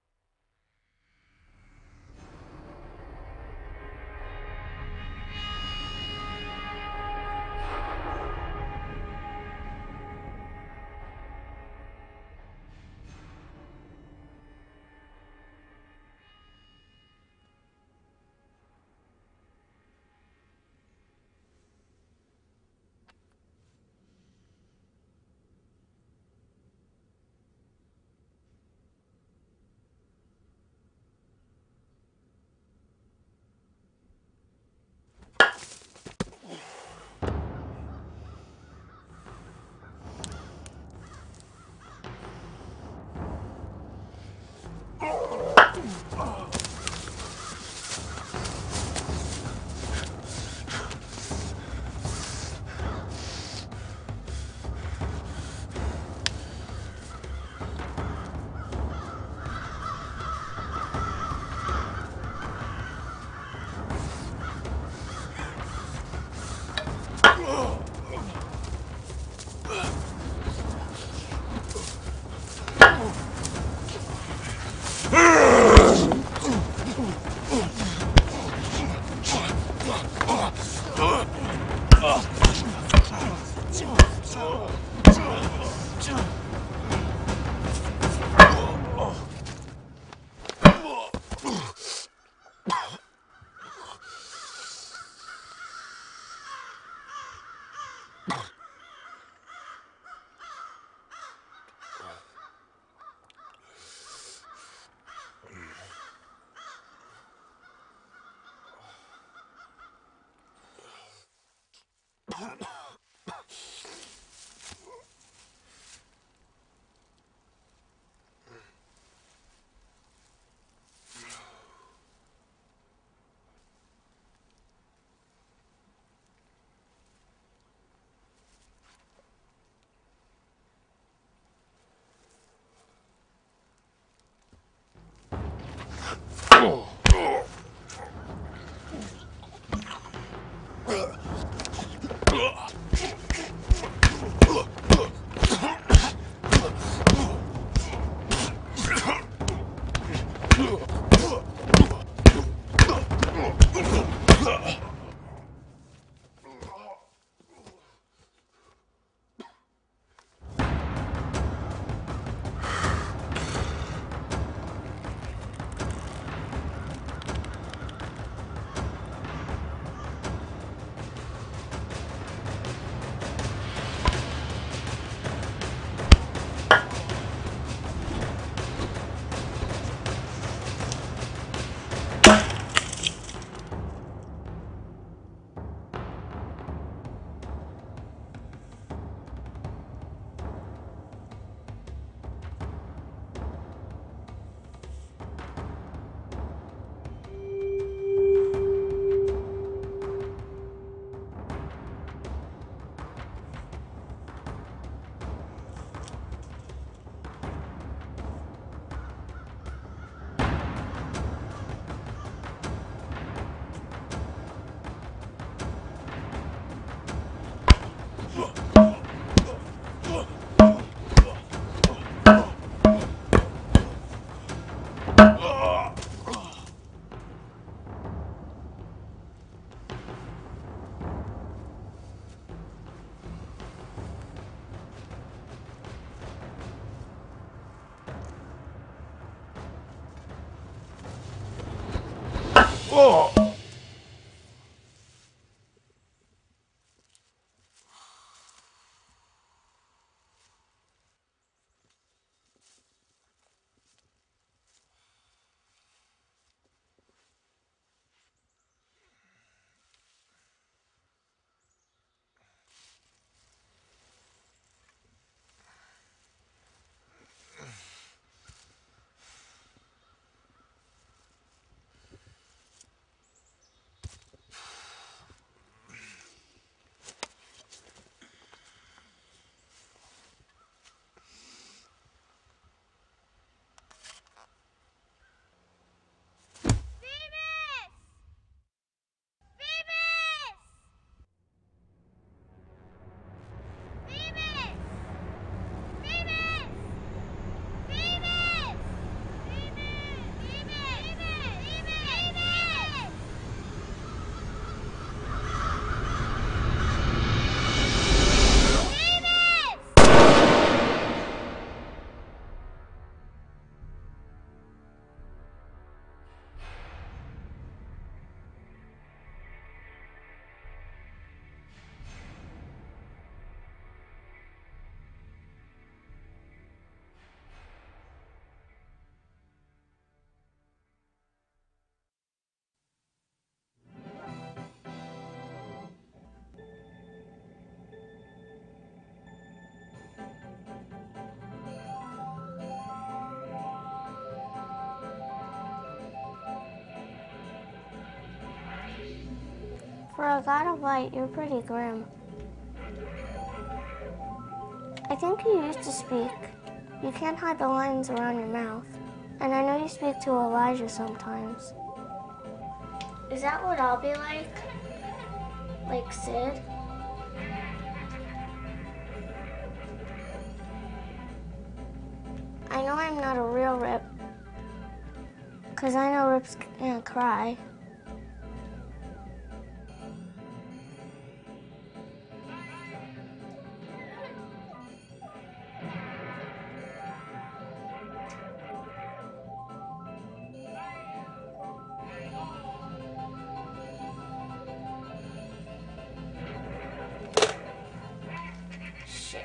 Oh! For a god of light, you're pretty grim. I think you used to speak. You can't hide the lines around your mouth. And I know you speak to Elijah sometimes. Is that what I'll be like? Like Sid? I know I'm not a real Rip, because I know Rips can't cry. Shit.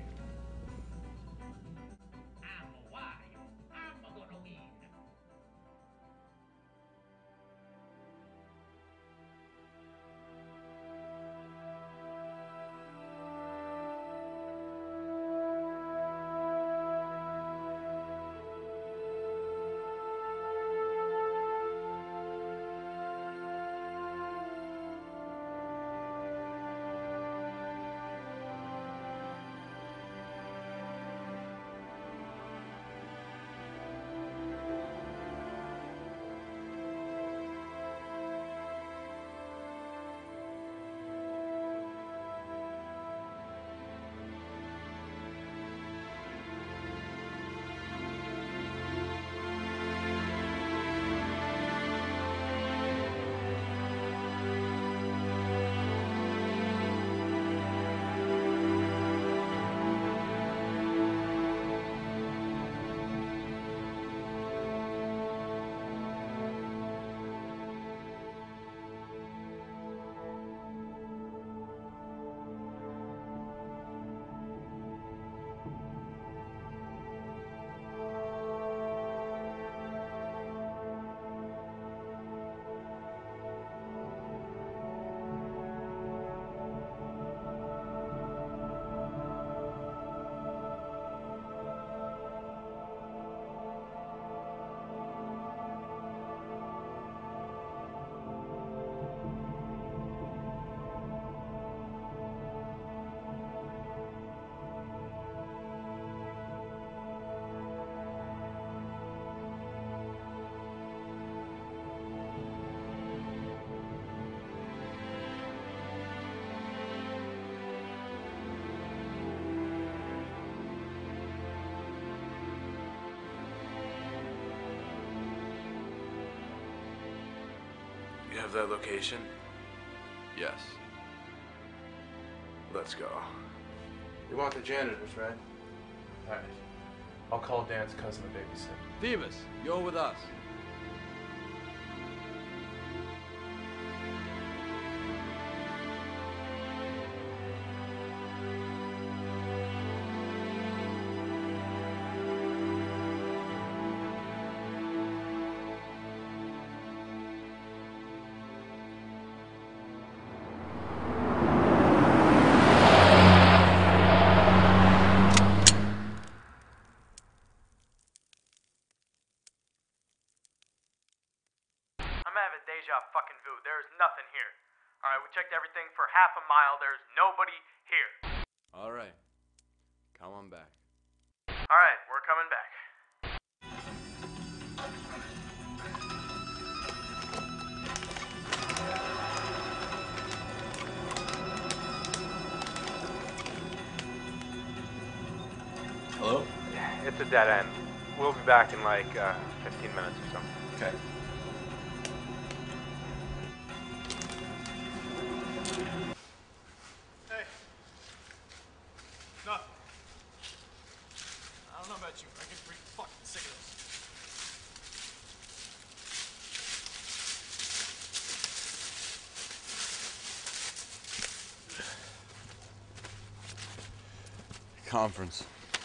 You have that location? Yes. Let's go. You want the janitors, right? Alright. I'll call Dan's cousin to babysit. Phoebus, you're with us. I'm having deja fucking vu. There's nothing here. Alright, we checked everything for half a mile. There's nobody here. All right. Come on back. Alright, we're coming back. Hello? It's a dead end. We'll be back in like 15 minutes or so. Okay. Hey. Nothing. I don't know about you, but I get pretty fucking sick of this. Conference.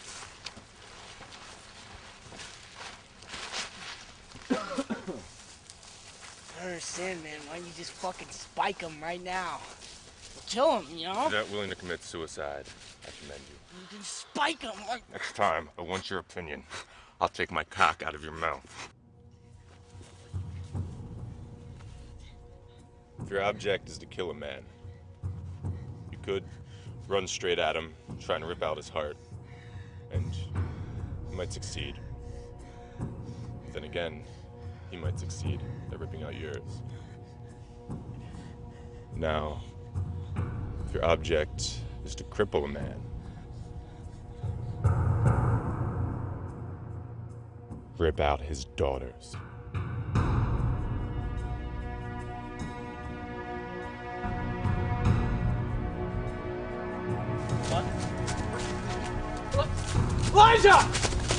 I don't understand, man. Why don't you just fucking spike him right now? Kill him, you know? You're not willing to commit suicide. I commend you. You can spike him. Like... Next time, I want your opinion. I'll take my cock out of your mouth. If your object is to kill a man, you could run straight at him, trying to rip out his heart, and you might succeed. Then again, he might succeed at ripping out yours. Now, if your object is to cripple a man, rip out his daughters. What? Elijah!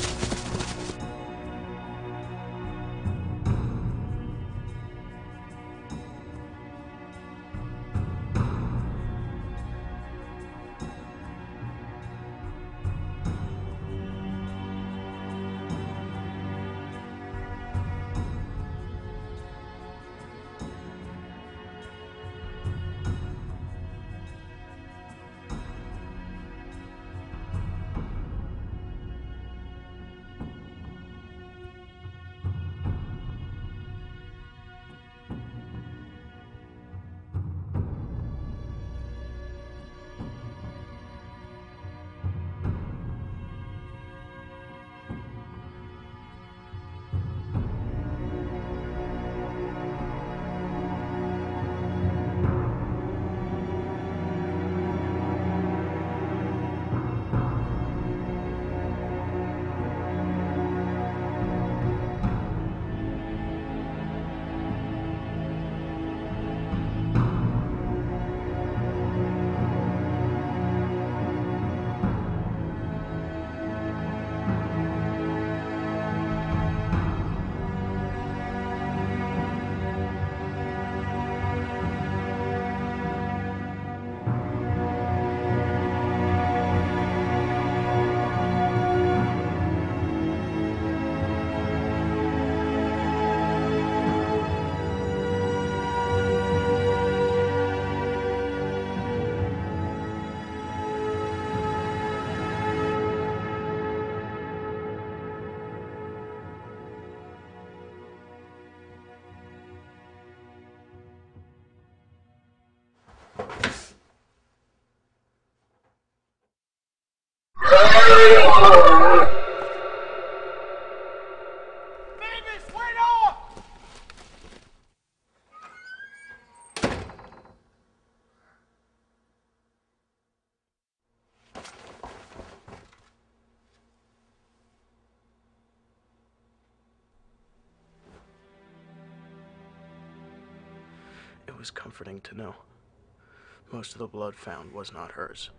It was comforting to know most of the blood found was not hers.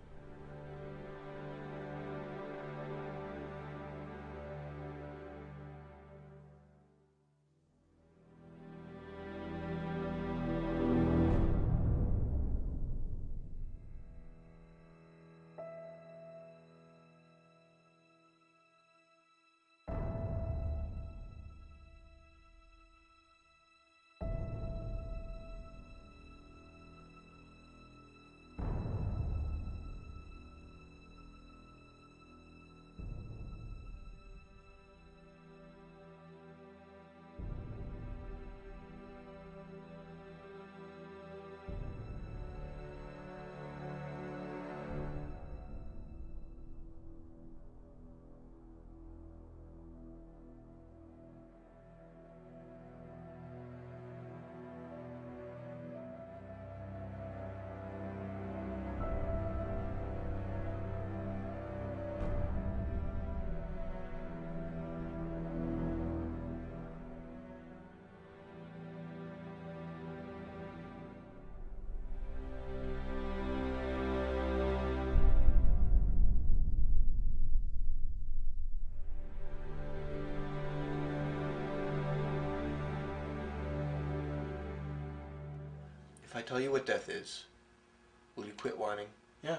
I tell you what death is, will you quit whining? Yeah.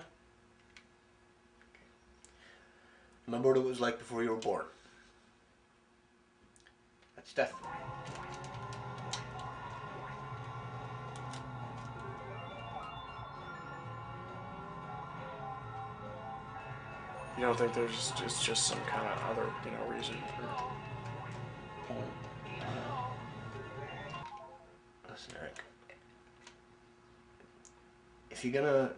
Remember what it was like before you were born. That's death. You don't think it's just some kind of other, reason or point? Listen, Eric. If you're gonna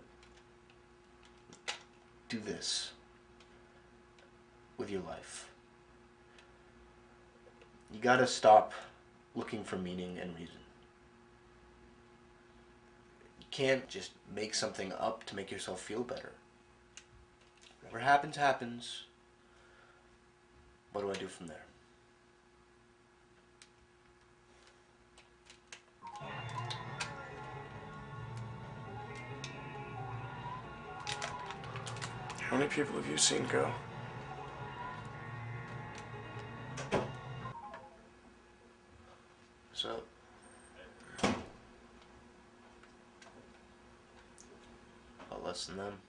do this with your life, you gotta stop looking for meaning and reason. You can't just make something up to make yourself feel better. Whatever happens, happens. What do I do from there? How many people have you seen go? So, about less than them.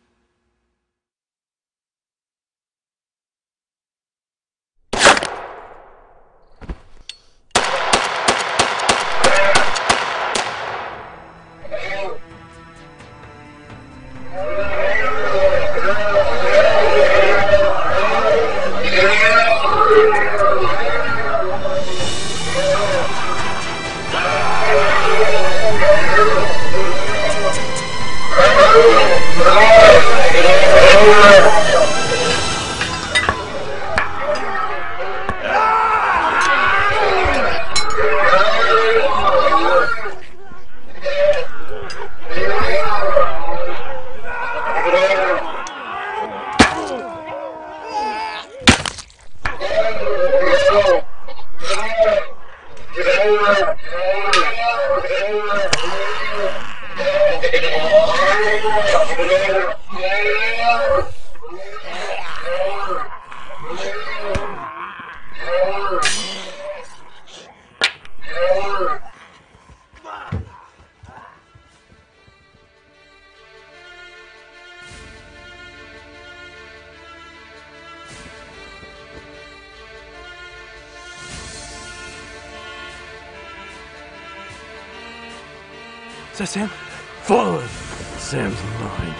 Is that Sam? Follow him. Sam's mine.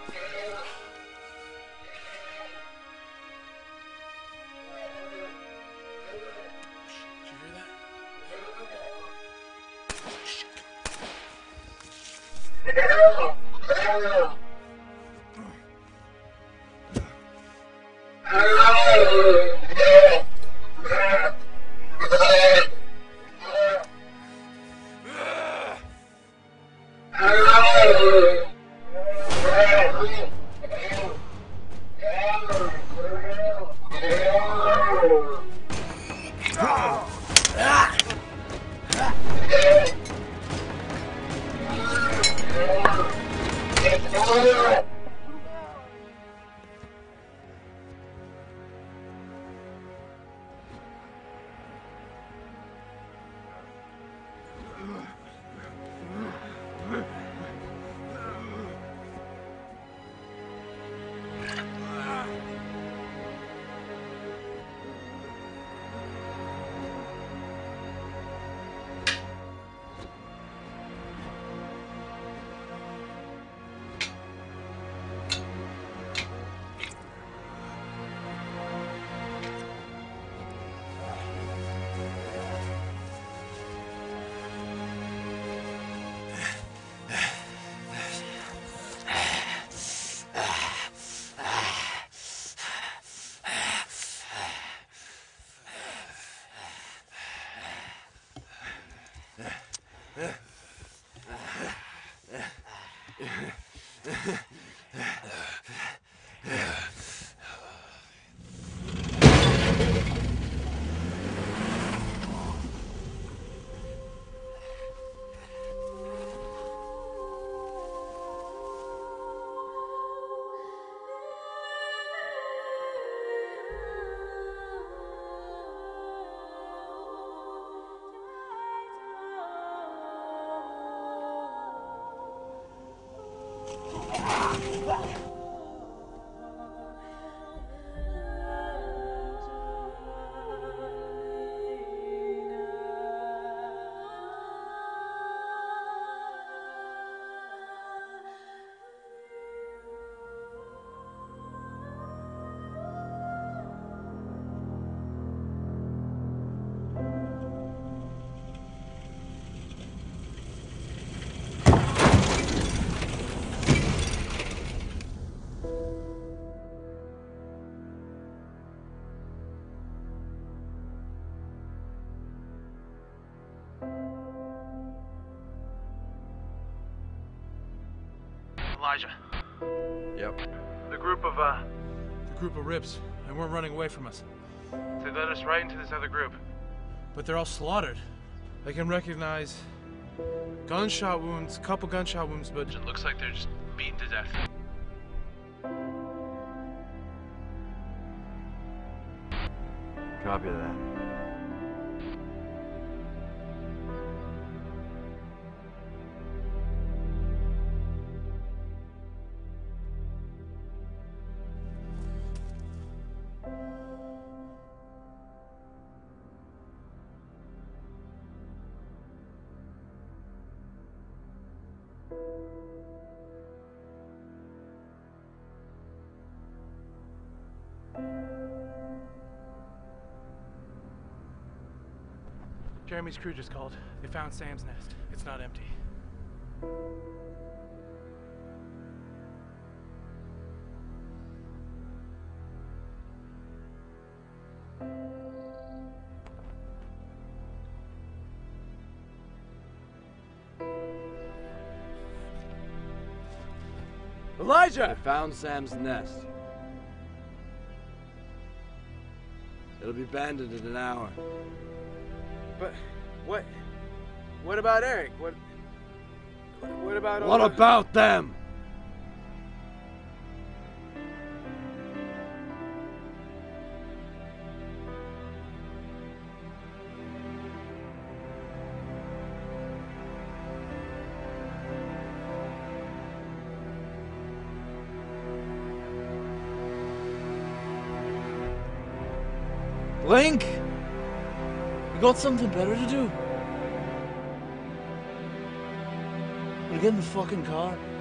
Elijah. Yep. The group of Rips. They weren't running away from us. They led us right into this other group. But they're all slaughtered. I can recognize gunshot wounds, couple gunshot wounds, but it looks like they're just beaten to death. Copy that. Jeremy's crew just called. They found Sam's nest. It's not empty. Elijah! They found Sam's nest. It'll be abandoned in an hour. But what about Eric? What about all What the... about them? Link? You got something better to do? Wanna get in the fucking car?